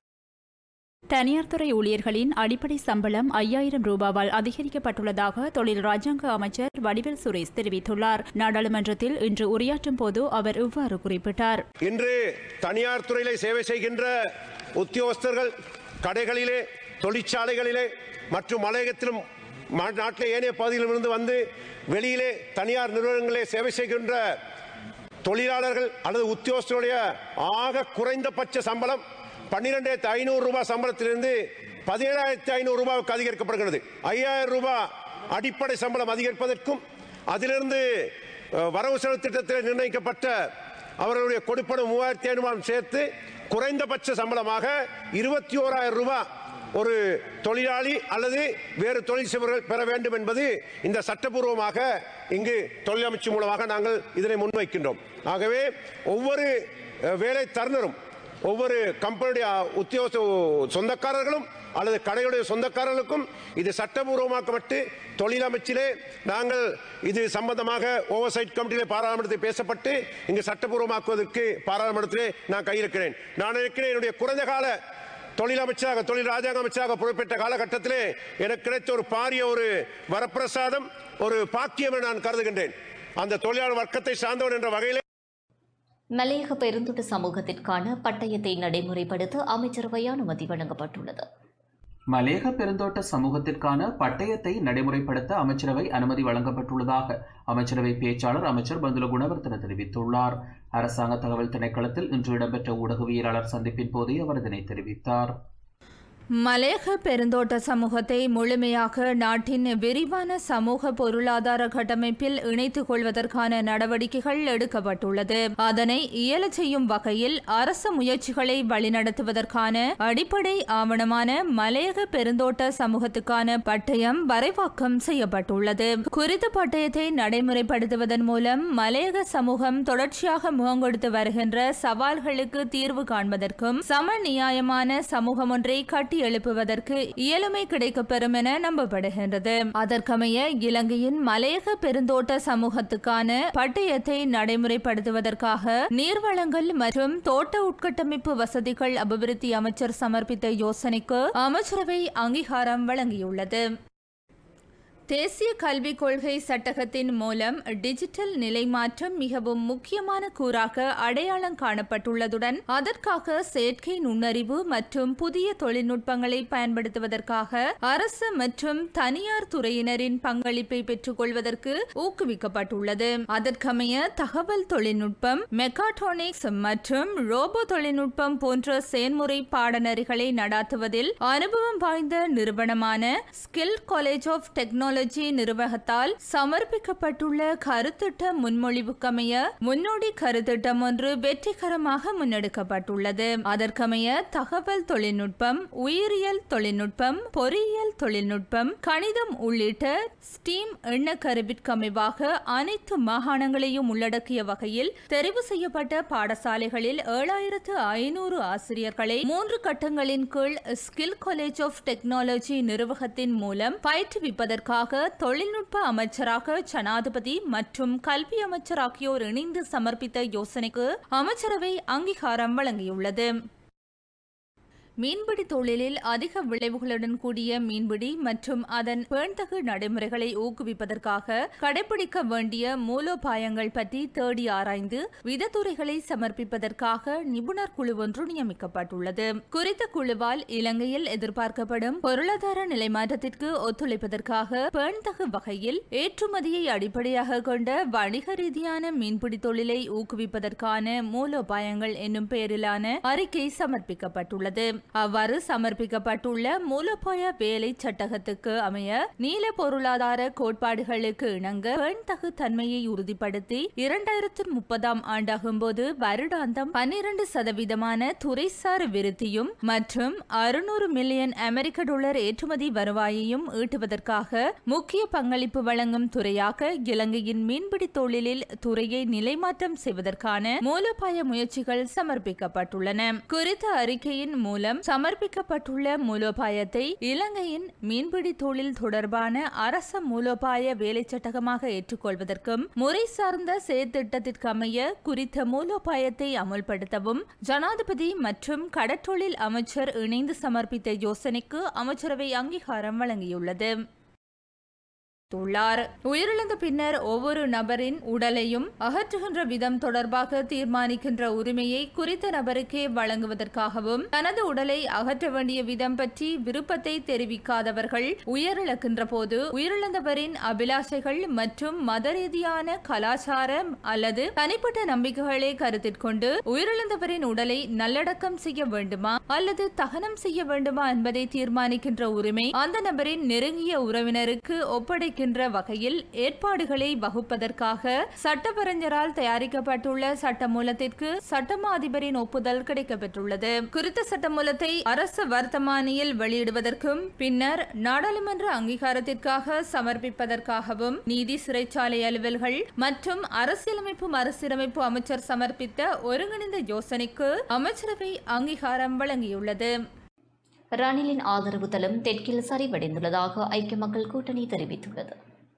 [SPEAKER 20] தனியார் துறை ஊழியர்களின் அடிப்படை சம்பளம் 5000 ரூபாவால் அதிகரிக்கப்பட்டுள்ளதாக தொழில் ராஜாங்க அமைச்சர் வடிவேல் சுரேஷ் தெரிவித்துள்ளார். நாடாளுமன்றத்தில் இன்று உரையாற்றும் போது அவர் இவ்வாறு குறிப்பிட்டார்.
[SPEAKER 24] இன்று தனியார் துறையிலே சேவை செய்கின்ற உத்தியோகஸ்தர்கள் கடைகளிலே, தொழிற்சாலைகளிலே மற்றும் மலையகத்திலும் நாட்டிலே ஏனைய பகுதிகளிலிருந்து வந்து வெளியிலே தனியார் நிறுவனங்களிலே சேவை செய்கின்ற தொழிலாளர்கள் அல்லது உத்தியோகஸ்தருடைய ஆக குறைந்தபட்ச சம்பளம் 12,500 ரூபாய் சம்பளத்திலிருந்து 17,500 ரூபாய்க்கு அதிகரிக்கப்படுகிறது. 5000 ரூபாய் அடிப்படை சம்பளம் அதிகரிப்பதற்கும் அதிலிருந்து வரவு செலவு திட்டத்தில் நிர்ணயிக்கப்பட்ட அவர்களுடைய கொடுப்பனம் 3500 சேர்த்து குறைந்தபட்ச சம்பளமாக 21,000 ரூபாய் ஒரு தொழிலாளி அல்லது வேறு தொழில் செய்பவர்கள் பெற வேண்டும் என்பது இந்த சட்டபூர்வமாக இங்கு தொழில் அமைச்சு மூலமாக நாங்கள் இதனை முன்வைக்கின்றோம். ஆகவே ஒவ்வொரு வேலை தருணரும், ஒவ்வொரு கம்பெனியுடைய உத்தியோக சொந்தக்காரர்களும் அல்லது கடையுடைய சொந்தக்காரர்களுக்கும் இது சட்டபூர்வமாக்கப்பட்டு தொழில் அமைச்சிலே நாங்கள் இது சம்பந்தமாக ஓவர்சைட் கமிட்டியிலே பாராளுமன்றத்தில் பேசப்பட்டு இங்கு சட்டபூர்வமாக்குவதற்கு பாராளுமன்றத்திலே நான் கையிருக்கிறேன். நான் இருக்கிறேன் என்னுடைய குறைந்த கால தொழில் அமைச்சராக, தொழில் ராஜாங்க அமைச்சராக பொறுப்பேற்ற காலகட்டத்திலே எனக்கு கிடைத்த ஒரு பாரிய ஒரு வரப்பிரசாதம், ஒரு பாக்கியம் என நான் கருதுகின்றேன். அந்த தொழிலாளர் வர்க்கத்தை சார்ந்தவன் என்ற வகையிலே
[SPEAKER 1] மலையக பெருந்தோட்ட சமூகத்திற்கான பட்டயத்தை நடைமுறைப்படுத்த அமைச்சரவை அனுமதி வழங்கப்பட்டுள்ளது.
[SPEAKER 2] மலையக பெருந்தோட்ட சமூகத்திற்கான பட்டயத்தை நடைமுறைப்படுத்த அமைச்சரவை அனுமதி வழங்கப்பட்டுள்ளதாக அமைச்சரவை பேச்சாளர் அமைச்சர் பந்துல குணவர்தன தெரிவித்துள்ளார். அரசாங்க தகவல் திணைக்களத்தில் இன்று இடம்பெற்ற ஊடகவியலாளர் சந்திப்பின் போதே அவர் இதனை தெரிவித்தார்.
[SPEAKER 4] மலையக பெருந்தோட்ட சமூகத்தை முழுமையாக நாட்டின் விரிவான சமூக பொருளாதார கட்டமைப்பில் இணைத்துக் கொள்வதற்கான நடவடிக்கைகள் எடுக்கப்பட்டுள்ளது. அதனை இயலச் செய்யும் வகையில் அரசு முயற்சிகளை வழிநடத்துவதற்கான அடிப்படை ஆவணமான மலையக பெருந்தோட்ட சமூகத்துக்கான பட்டயம் வரைவாக்கம் செய்யப்பட்டுள்ளது. குறித்த பட்டயத்தை நடைமுறைப்படுத்துவதன் மூலம் மலையக சமூகம் தொடர்ச்சியாக முகங்கொடுத்து வருகின்ற சவால்களுக்கு தீர்வு காண்பதற்கும் சமநியாயமான சமூகம் ஒன்றை கட்டி எழுப்புவதற்கு இயலுமை கிடைக்கப்பெறும் என நம்பப்படுகின்றது. அதற்கமைய இலங்கையின் மலையக பெருந்தோட்ட சமூகத்துக்கான பட்டயத்தை நடைமுறைப்படுத்துவதற்காக நீர்வளங்கள் மற்றும் தோட்ட உட்கட்டமைப்பு வசதிகள் அபிவிருத்தி அமைச்சர் சமர்ப்பித்த யோசனைக்கு அமைச்சரவை அங்கீகாரம் வழங்கியுள்ளது. தேசிய கல்விக் கொள்கை சட்டகத்தின் மூலம் டிஜிட்டல் நிலைமாற்றம் மிகவும் முக்கியமான கூறாக அடையாளம் காணப்பட்டுள்ளதுடன் அதற்காக செயற்கை நுண்ணறிவு மற்றும் புதிய தொழில்நுட்பங்களை பயன்படுத்துவதற்காக அரசு மற்றும் தனியார் துறையினரின் பங்களிப்பை பெற்றுக் கொள்வதற்கு ஊக்குவிக்கப்பட்டுள்ளது. அதற்கமைய தகவல் தொழில்நுட்பம், மெக்காட்ரானிக்ஸ் மற்றும் ரோபோ தொழில்நுட்பம் போன்ற செயல்முறை பாடநெறிகளை நடாத்துவதில் அனுபவம் வாய்ந்த நிறுவனமான ஸ்கில் காலேஜ் ஆஃப் டெக்னாலஜி நிர்வாகத்தால் சமர்ப்பிக்கப்பட்டுள்ள கருத்திட்ட முன்மொழிவுக்கமைய முன்னோடி கருத்திட்டம் ஒன்று வெற்றிகரமாக முன்னெடுக்கப்பட்டுள்ளது. அதற்கமைய தகவல் தொழில்நுட்பம், உயிரியல் தொழில்நுட்பம், பொறியியல் தொழில்நுட்பம், கணிதம் உள்ளிட்ட ஸ்டீம் எண்ணக்கருவிற்கமைவாக அனைத்து மாகாணங்களையும் உள்ளடக்கிய வகையில் தெரிவு செய்யப்பட்ட பாடசாலைகளில் 7500 ஆசிரியர்களை 3 கட்டங்களின் கீழ் ஸ்கில் காலேஜ் ஆஃப் டெக்னாலஜி நிர்வாகத்தின் மூலம் பயிற்றுவிப்பதற்காக தொழில்நுட்ப அமைச்சராக ஜனாதிபதி மற்றும் கல்வி அமைச்சர் ஆகியோர் இணைந்து சமர்ப்பித்த யோசனைக்கு அமைச்சரவை அங்கீகாரம் வழங்கியுள்ளது. மீன்பிடி தொழிலில் அதிக விளைவுகளுடன் கூடிய மீன்பிடி மற்றும் அதன் பேண்தகு நடைமுறைகளை ஊக்குவிப்பதற்காக கடைபிடிக்க வேண்டிய மூலோபாயங்கள் பற்றி தேடி ஆராய்ந்து விதத்துறைகளை சமர்ப்பிப்பதற்காக நிபுணர் குழு ஒன்று நியமிக்கப்பட்டுள்ளது. குறித்த குழுவால் இலங்கையில் எதிர்பார்க்கப்படும் பொருளாதார நிலைமாற்றத்திற்கு ஒத்துழைப்பதற்காக பேண்தகு வகையில் ஏற்றுமதியை அடிப்படையாக கொண்ட வணிக ரீதியான மீன்பிடி தொழிலை ஊக்குவிப்பதற்கான மூலோபாயங்கள் என்னும் பெயரிலான அறிக்கை சமர்ப்பிக்கப்பட்டுள்ளது. அவ்வாறு சமர்ப்பிக்கப்பட்டுள்ள மூலோபாய வேலை சட்டகத்துக்கு அமைய நீல பொருளாதார கோட்பாடுகளுக்கு இணங்க பேண்தகு தன்மையை உறுதிப்படுத்தி 2030 ஆண்டாகும் போது வருடாந்தம் 12% துறைசார் விருத்தியும் மற்றும் 600 மில்லியன் அமெரிக்க டாலர் ஏற்றுமதி வருவாயையும் ஈட்டுவதற்காக முக்கிய பங்களிப்பு வழங்கும் துறையாக இலங்கையின் மீன்பிடி தொழிலில் துறையை நிலைமாற்றம் செய்வதற்கான மூலோபாய முயற்சிகள் சமர்ப்பிக்கப்பட்டுள்ளன. குறித்த அறிக்கையின் மூலம் சமர்ப்பிக்கப்பட்டுள்ள மூலோபாயத்தை இலங்கையின் மீன்பிடி தொழில் தொடர்பான அரச மூலோபாய வேலை சட்டகமாக ஏற்றுக்கொள்வதற்கும் முறை சார்ந்த செயற்திட்டத்திற்கமைய குறித்த மூலோபாயத்தை அமுல்படுத்தவும் ஜனாதிபதி மற்றும் கடற்றொழில் அமைச்சர் இணைந்து சமர்ப்பித்த யோசனைக்கு அமைச்சரவை அங்கீகாரம் வழங்கியுள்ளது. உயிரிழந்த பின்னர் ஒவ்வொரு நபரின் உடலையும் அகற்றுகின்ற விதம் தொடர்பாக தீர்மானிக்கின்ற உரிமையை குறித்த நபருக்கே வழங்குவதற்காகவும் தனது உடலை அகற்ற வேண்டிய விதம் பற்றி விருப்பத்தை தெரிவிக்காதவர்கள் உயிரிழக்கின்ற போது உயிரிழந்தவரின் அபிலாஷைகள் மற்றும் மத ரீதியான கலாச்சாரம் அல்லது தனிப்பட்ட நம்பிக்கைகளை கருத்திற்கொண்டு உயிரிழந்தவரின் உடலை நல்லடக்கம் செய்ய வேண்டுமா அல்லது தகனம் செய்ய வேண்டுமா என்பதை தீர்மானிக்கின்ற உரிமை அந்த நபரின் நெருங்கிய உறவினருக்கு ஒப்படைக்க வகையில் ஏற்பாடுகளை வகுப்பதற்காக சட்டப்பறிஞரால் தயாரிக்கப்பட்டுள்ள சட்டமூலத்திற்கு சட்டமா அதிபரின் ஒப்புதல் கிடைக்கப்பெற்றுள்ளது. குறித்த சட்டமூலத்தை அரசு வர்த்தமானியில் வெளியிடுவதற்கும் பின்னர் நாடாளுமன்ற அங்கீகாரத்திற்காக சமர்ப்பிப்பதற்காகவும் நீதி சிறைச்சாலை அலுவல்கள் மற்றும் அரசியலமைப்பு மறுசீரமைப்பு அமைச்சர் சமர்ப்பித்த ஒருங்கிணைந்த யோசனைக்கு அமைச்சரவை அங்கீகாரம் வழங்கியுள்ளது.
[SPEAKER 1] ரணிலின் ஆதரவு தளம் தெற்கில் சரிவடைந்துள்ளதாக ஐக்கிய மக்கள் கூட்டணி தெரிவித்துள்ளது.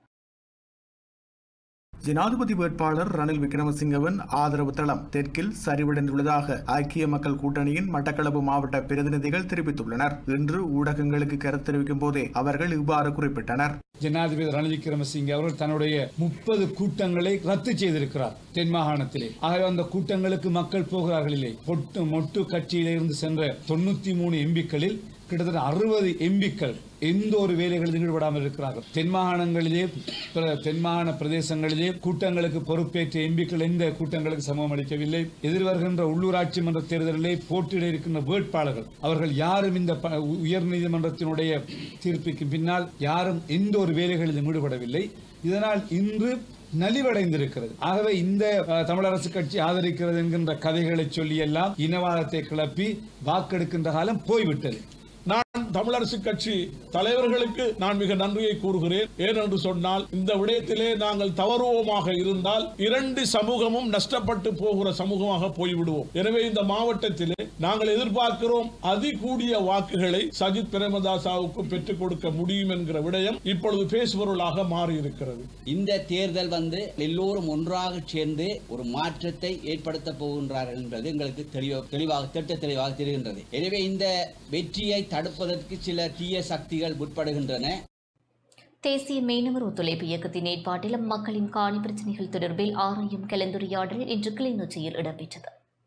[SPEAKER 15] ஜனாதிபதி வேட்பாளர் ரணில் விக்ரமசிங்கவின் ஆதரவு தளம் தெற்கில் சரிவடைந்துள்ளதாக ஐக்கிய மக்கள் கூட்டணியின் மட்டக்களப்பு மாவட்ட பிரதிநிதிகள் தெரிவித்துள்ளனர். இன்று ஊடகங்களுக்கு கருத்து தெரிவிக்கும் போதே அவர்கள் இவ்வாறு குறிப்பிட்டனர்.
[SPEAKER 3] ஜனாதிபதி ரணில் விக்ரமசிங்கே அவர்கள் தன்னுடைய 30 கூட்டங்களை ரத்து செய்திருக்கிறார் தென் மாகாணத்திலே. ஆகவே அந்த கூட்டங்களுக்கு மக்கள் போகிறார்கள் இல்லை. மொட்டு கட்சியிலிருந்து சென்ற 93 எம்பிக்களில் கிட்டத்தட்ட 60 எம்பிக்கள் எந்த ஒரு வேலைகளில் ஈடுபடாமல் இருக்கிறார்கள். தென்மாகாண பிரதேசங்களிலே கூட்டங்களுக்கு பொறுப்பேற்ற எம்பிக்கள் எந்த கூட்டங்களுக்கு சமூகம் அளிக்கவில்லை. எதிர்வருகின்ற உள்ளூராட்சி மன்ற தேர்தலிலே போட்டியிட இருக்கின்ற வேட்பாளர்கள் அவர்கள் யாரும் இந்த உயர் நீதிமன்றத்தினுடைய தீர்ப்புக்கு பின்னால் யாரும் எந்த ஒரு வேலைகளிலும் ஈடுபடவில்லை. இதனால் இன்று நலிவடைந்திருக்கிறது. ஆகவே இந்த தமிழரசு கட்சி ஆதரிக்கிறது என்கின்ற கதைகளை சொல்லி எல்லாம் இனவாதத்தை கிளப்பி வாக்கெடுக்கின்ற காலம் போய்விட்டது. நான்
[SPEAKER 10] தமிழரசு கட்சி தலைவர்களுக்கு நான் மிக நன்றியை கூறுகிறேன். ஏனென்று சொன்னால் இந்த விடயத்திலே நாங்கள் தவறுவோமாக இருந்தால் 2 சமூகமும் நஷ்டப்பட்டு போகிற சமூகமாக போய்விடுவோம். எனவே இந்த மாவட்டத்திலே நாங்கள் எதிர்பார்க்கிறோம் அதிகூடிய வாக்குகளை சஜித் பிரேமதாசாவுக்கு பெற்றுக் கொடுக்க முடியும் என்கிற விடயம் இப்பொழுது பேசுபொருளாக மாறி இருக்கிறது.
[SPEAKER 13] இந்த தேர்தல் எல்லோரும் ஒன்றாக சேர்ந்து ஒரு மாற்றத்தை ஏற்படுத்த போகின்றார்கள் என்பது எங்களுக்கு தெளிவாக தெரிகின்றது. எனவே இந்த வெற்றியை தடுப்பதற்கு சில தீய சக்திகள் முற்படுகின்றன.
[SPEAKER 1] தேசிய மீனவர் ஒத்துழைப்பு இயக்கத்தின் ஏற்பாட்டில் மக்களின் காணி பிரச்சினைகள் தொடர்பில் ஆராயும் கலந்துரையாடல் இன்று கிளிநொச்சியில் இடம்பெற்றது.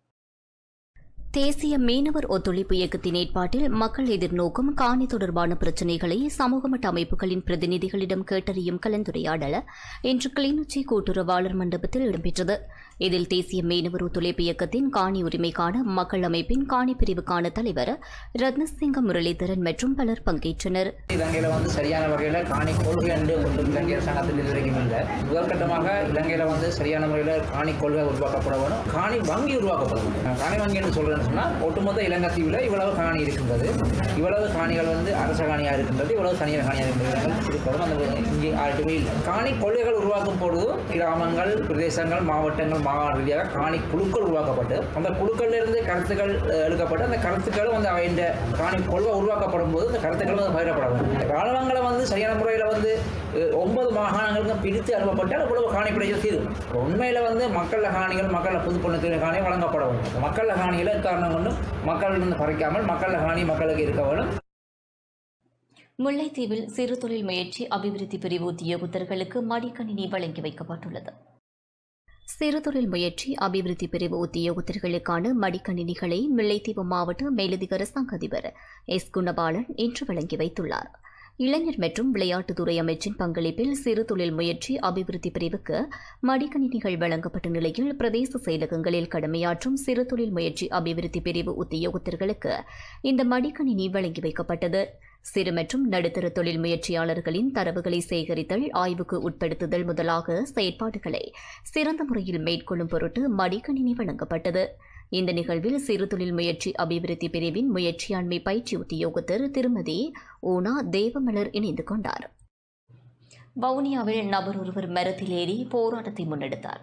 [SPEAKER 1] தேசிய மீனவர் ஒத்துழைப்பு இயக்கத்தின் ஏற்பாட்டில் மக்கள் எதிர்நோக்கும் காணி தொடர்பான பிரச்சினைகளை சமூக மட்ட அமைப்புகளின் பிரதிநிதிகளிடம் கேட்டறியும் கலந்துரையாடல் இன்று கிளிநொச்சி கூட்டுறவாளர் மண்டபத்தில் இடம்பெற்றது. இதில் தேசிய மீனவர் ஒத்துழைப்பு இயக்கத்தின் காணி உரிமைக்கான மக்கள் அமைப்பின் காணி பிரிவுக்கான தலைவர் ரத்னசிங்க முரளிதரன் மற்றும் பலர் பங்கேற்றனர்.
[SPEAKER 14] இலங்கையில் சரியான வகையில் காணி கொள்கை என்று ஒன்றும் இலங்கை அரசாங்கத்தில் இதுவரைக்கும் இல்லை. முதற்கட்டமாக இலங்கையில் சரியான முறையில் காணி கொள்கை உருவாக்கப்பட வேணும், காணி வங்கி உருவாக்கப்பட வேணும். காணி வங்கி என்று சொல்றேன்னு சொன்னால் ஒட்டுமொத்த இலங்கைத்தீவில் இவ்வளவு காணி இருக்கின்றது, இவ்வளவு காணிகள் அரச காணியாக இருக்கின்றது, இவ்வளவு தனியார் காணியாக இருக்கின்றது. இங்கே ஆட்டுமே இல்லை. காணி கொள்கைகள் உருவாக்கும் பொழுது கிராமங்கள், பிரதேசங்கள், மாவட்டங்கள், மாகாண ரீதியாக காணி குழுக்கள் உருவாக்கப்பட்டு அந்த குழுக்களிலிருந்து கருத்துக்கள் எடுக்கப்பட்டு அந்த கருத்துக்களும் இந்த காணி கொள்கை உருவாக்கப்படும் போது அந்த கருத்துக்களும் பகிரப்பட வேண்டும். காலங்களை சரியான முறையில் 9 மாகாணங்களுக்கும் பிரித்து அனுப்பப்பட்டால் அவ்வளவு காணி பிரச்சனை தீரும். உண்மையில் மக்கள் காணிகள், மக்கள் பொதுப்பொருள் காணி வழங்கப்பட வேண்டும். மக்கள் காணிகளை காரணம் கொண்டு மக்களிடம் பறிக்காமல் மக்கள் காணி மக்களுக்கு இருக்க வேண்டும்.
[SPEAKER 1] முல்லைத்தீவில் சிறு தொழில் முயற்சி அபிவிருத்தி பிரிவு உத்தியோகத்தர்களுக்கு மடிக்கணினி வழங்கி வைக்கப்பட்டுள்ளது. சிறு தொழில் முயற்சி அபிவிருத்தி பிரிவு உத்தியோகத்தர்களுக்கான மடிக்கணினிகளை முல்லைத்தீவு மாவட்ட மேலதிக அரசாங்க அதிபர் எஸ் குணபாலன் இன்று வழங்கி வைத்துள்ளார். இளைஞர் மற்றும் விளையாட்டுத்துறை அமைச்சின் பங்களிப்பில் சிறு தொழில் முயற்சி அபிவிருத்தி பிரிவுக்கு மடிக்கணினிகள் வழங்கப்பட்ட நிலையில் பிரதேச செயலகங்களில் கடமையாற்றும் சிறு தொழில் முயற்சி அபிவிருத்தி பிரிவு உத்தியோகத்தர்களுக்கு இந்த மடிக்கணினி வழங்கி வைக்கப்பட்டது. சிறு மற்றும் நடுத்தர தொழில் முயற்சியாளர்களின் தரவுகளை சேகரித்தல், ஆய்வுக்கு உட்படுத்துதல் முதலாக செயற்பாடுகளை சிறந்த முறையில் மேற்கொள்ளும் பொருட்டு மடிக்கணினி வழங்கப்பட்டது. இந்த நிகழ்வில் சிறு தொழில் முயற்சி அபிவிருத்தி பிரிவின் முயற்சியாண்மை பயிற்சி உத்தியோகத்தர் திருமதி ஊனா தேவமலர் இணைந்து கொண்டார். வவுனியாவில் நபர் ஒருவர் மரத்தில் ஏறி போராட்டத்தை முன்னெடுத்தார்.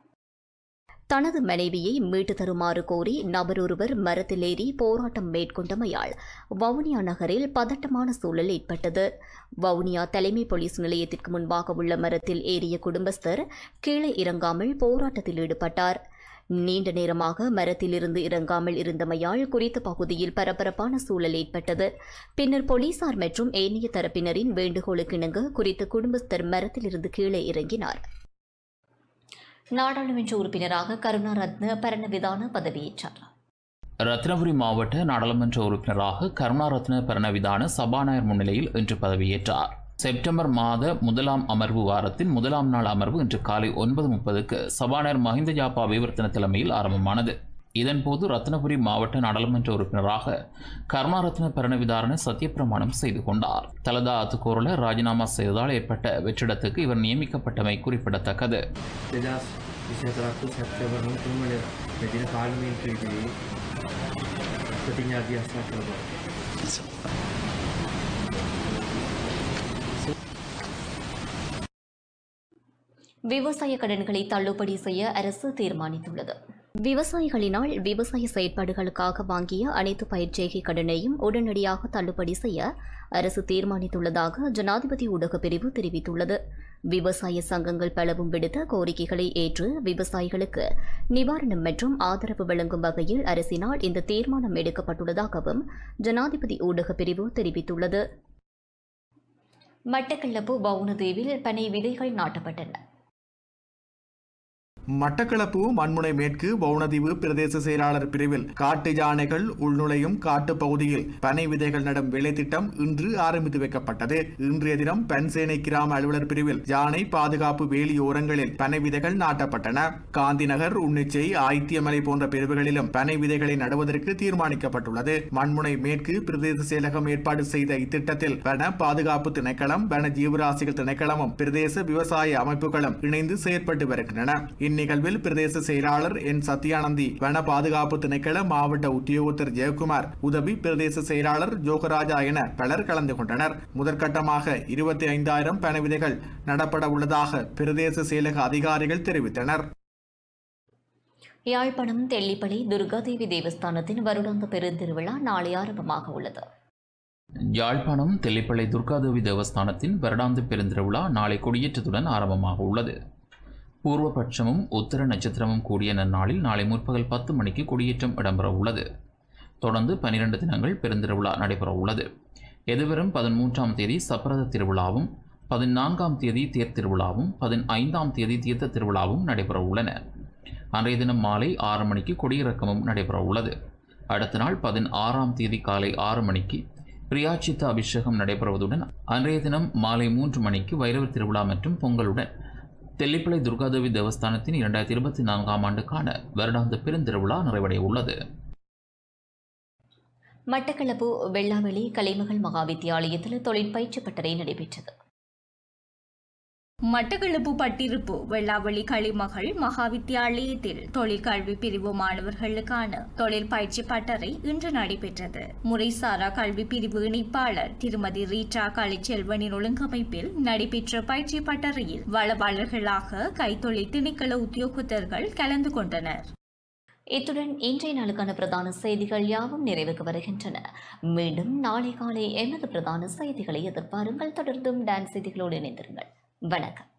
[SPEAKER 1] தனது மனைவியை மீட்டு தருமாறு கோரி நபர் ஒருவர் மரத்தில் ஏறி போராட்டம் மேற்கொண்டமையால் வவுனியா நகரில் பதட்டமான சூழல் ஏற்பட்டது. வவுனியா தலைமை போலீஸ் நிலையத்திற்கு முன்பாக உள்ள மரத்தில் ஏறிய குடும்பஸ்தர் கீழே இறங்காமல் போராட்டத்தில் ஈடுபட்டார். நீண்ட நேரமாக மரத்திலிருந்து இறங்காமல் இருந்தமையால் குறித்த பகுதியில் பரபரப்பான சூழல் ஏற்பட்டது. பின்னர் போலீசார் மற்றும் ஏனைய தரப்பினரின் வேண்டுகோளுக்கிணங்க குறித்த குடும்பஸ்தர் மரத்திலிருந்து கீழே இறங்கினார். நாடாளுமன்ற உறுப்பினராக கருணாரத்ன பரணவிதான பதவியேற்றார்.
[SPEAKER 16] ரத்னபுரி மாவட்ட நாடாளுமன்ற உறுப்பினராக கருணாரத்ன பரணவிதான சபாநாயகர் முன்னிலையில் இன்று பதவியேற்றார். செப்டம்பர் மாத 1ஆம் அமர்வு வாரத்தின் 1ஆம் நாள் அமர்வு இன்று காலை 9:30க்கு சபாநாயகர் மஹிந்த ஜாப்பா அபிவர்த்தன தலைமையில் ஆரம்பமானது. இதன்போது ரத்னபுரி மாவட்ட நாடாளுமன்ற உறுப்பினராக கருணாரத்ன பரணவிதாரன சத்தியப்பிரமாணம் செய்து கொண்டார். தலதா அத்துக்கோரல ராஜினாமா செய்ததால் ஏற்பட்ட வெற்றிடத்துக்கு இவர் நியமிக்கப்பட்டமை குறிப்பிடத்தக்கது.
[SPEAKER 1] விவசாய கடன்களை தள்ளுபடி செய்ய அரசு தீர்மானித்துள்ளது. விவசாயிகளினால் விவசாய செயற்பாடுகளுக்காக வாங்கிய அனைத்து பயிர்ச்செய்கை கடனையும் உடனடியாக தள்ளுபடி செய்ய அரசு தீர்மானித்துள்ளதாக ஜனாதிபதி ஊடகப் பிரிவு தெரிவித்துள்ளது. விவசாய சங்கங்கள் பலவும் விடுத்த கோரிக்கைகளை ஏற்று விவசாயிகளுக்கு நிவாரணம் மற்றும் ஆதரவு வழங்கும் வகையில் அரசினால் இந்த தீர்மானம் எடுக்கப்பட்டுள்ளதாகவும் ஜனாதிபதி ஊடகப் பிரிவு தெரிவித்துள்ளது. மட்டக்களப்பு வவுனதீவில் பனை விதைகள் நாட்டப்பட்டன.
[SPEAKER 15] மட்டக்களப்பு மண்முனை மேற்கு வவுனதீவு பிரதேச செயலாளர் பிரிவில் காட்டு யானைகள் உள்நுழையும் காட்டு பகுதியில் பனை விதைகள் நடும் வேலை திட்டம் இன்று ஆரம்பித்து வைக்கப்பட்டது. இன்றைய தினம் பன்சேனை கிராம அலுவலர் பிரிவில் யானை பாதுகாப்பு வேலியோரங்களில் பனை விதைகள் நாட்டப்பட்டன. காந்திநகர், உன்னிச்சை, ஆயித்தியமலை போன்ற பிரிவுகளிலும் பனை விதைகளை நடுவதற்கு தீர்மானிக்கப்பட்டுள்ளது. மண்முனை மேற்கு பிரதேச செயலகம் ஏற்பாடு செய்த இத்திட்டத்தில் வன பாதுகாப்பு திணைக்களம், வன ஜீவராசிகள் திணைக்களமும் பிரதேச விவசாய அமைப்புகளும் இணைந்து செயற்பட்டு வருகின்றன. இந்நிகழ்வில் பிரதேச செயலாளர் என் சத்யானந்தி, வன பாதுகாப்பு திணைக்கள மாவட்ட உத்தியோகத்தர் ஜெயக்குமார், உதவி பிரதேச செயலாளர் ஜோகராஜா என பலர் கலந்து கொண்டனர். முதற்கட்டமாக 25,000 பனை விதைகள் நடப்பட உள்ளதாக பிரதேச செயலக அதிகாரிகள் தெரிவித்தனர்.
[SPEAKER 1] யாழ்ப்பாணம் தெல்லிப்பளை துர்காதேவி தேவஸ்தானத்தின் வருடாந்த பெருந்திருவிழா நாளை ஆரம்பமாக உள்ளது.
[SPEAKER 16] யாழ்ப்பாணம் தெல்லிப்பளை துர்காதேவி தேவஸ்தானத்தின் வருடாந்த பெருந்திருவிழா நாளை கொடியேற்றத்துடன் ஆரம்பமாக உள்ளது. பூர்வபட்சமும் உத்தர நட்சத்திரமும் கூடிய நன்னாளில் நாளை முற்பகல் 10 மணிக்கு கொடியேற்றம் இடம்பெற உள்ளது. தொடர்ந்து 12 தினங்கள் பெருந்திருவிழா நடைபெற உள்ளது. எதிர்வரும் 13ஆம் தேதி சப்பரத திருவிழாவும், 14ஆம் தேதி தேர் திருவிழாவும், 15ஆம் தேதி தீர்த்த திருவிழாவும் நடைபெற உள்ளன. அன்றைய தினம் மாலை 6 மணிக்கு கொடியிறக்கமும் நடைபெற உள்ளது. அடுத்த நாள் 16ஆம் தேதி காலை 6 மணிக்கு பிரியாச்சித்த அபிஷேகம் நடைபெறுவதுடன் அன்றைய தினம் மாலை 3 மணிக்கு வைரவர் திருவிழா மற்றும் பொங்கலுடன் தெல்லிப்பளை துர்காதேவி தேவஸ்தானத்தின் 2024ஆம் ஆண்டுக்கான வருடாந்த பெருந்திருவிழா நிறைவடைய உள்ளது.
[SPEAKER 1] மட்டக்களப்பு வெள்ளாவெளி கலைமகள் மகாவித்தியாலயத்தில் தொழிற்பயிற்சி பட்டறை நடைபெற்றது.
[SPEAKER 17] மட்டக்களப்பு பட்டிருப்பு வெள்ளாவளி களிமகள் மகாவித்தியாலயத்தில் தொழிற்கல்வி பிரிவு மாணவர்களுக்கான தொழில் பயிற்சி பட்டறை இன்று நடைபெற்றது. முறைசாரா கல்வி பிரிவு இணைப்பாளர் திருமதி ரீட்டா கலைச்செல்வனின் ஒழுங்கமைப்பில் நடைபெற்ற பயிற்சி பட்டறையில் வளவாளர்களாக கைத்தொழில் திணைக்கள உத்தியோகத்தர்கள் கலந்து கொண்டனர்.
[SPEAKER 1] இத்துடன் இன்றைய நாளுக்கான பிரதான செய்திகள் யாவும் நிறைவுக்கு வருகின்றன. மீண்டும் நாளை காலை எமது பிரதான செய்திகளை எதிர்பாருங்கள். தொடர்ந்தும் டான்ஸ் செய்திகளோடு இணைந்திருங்கள். வணக்கம்.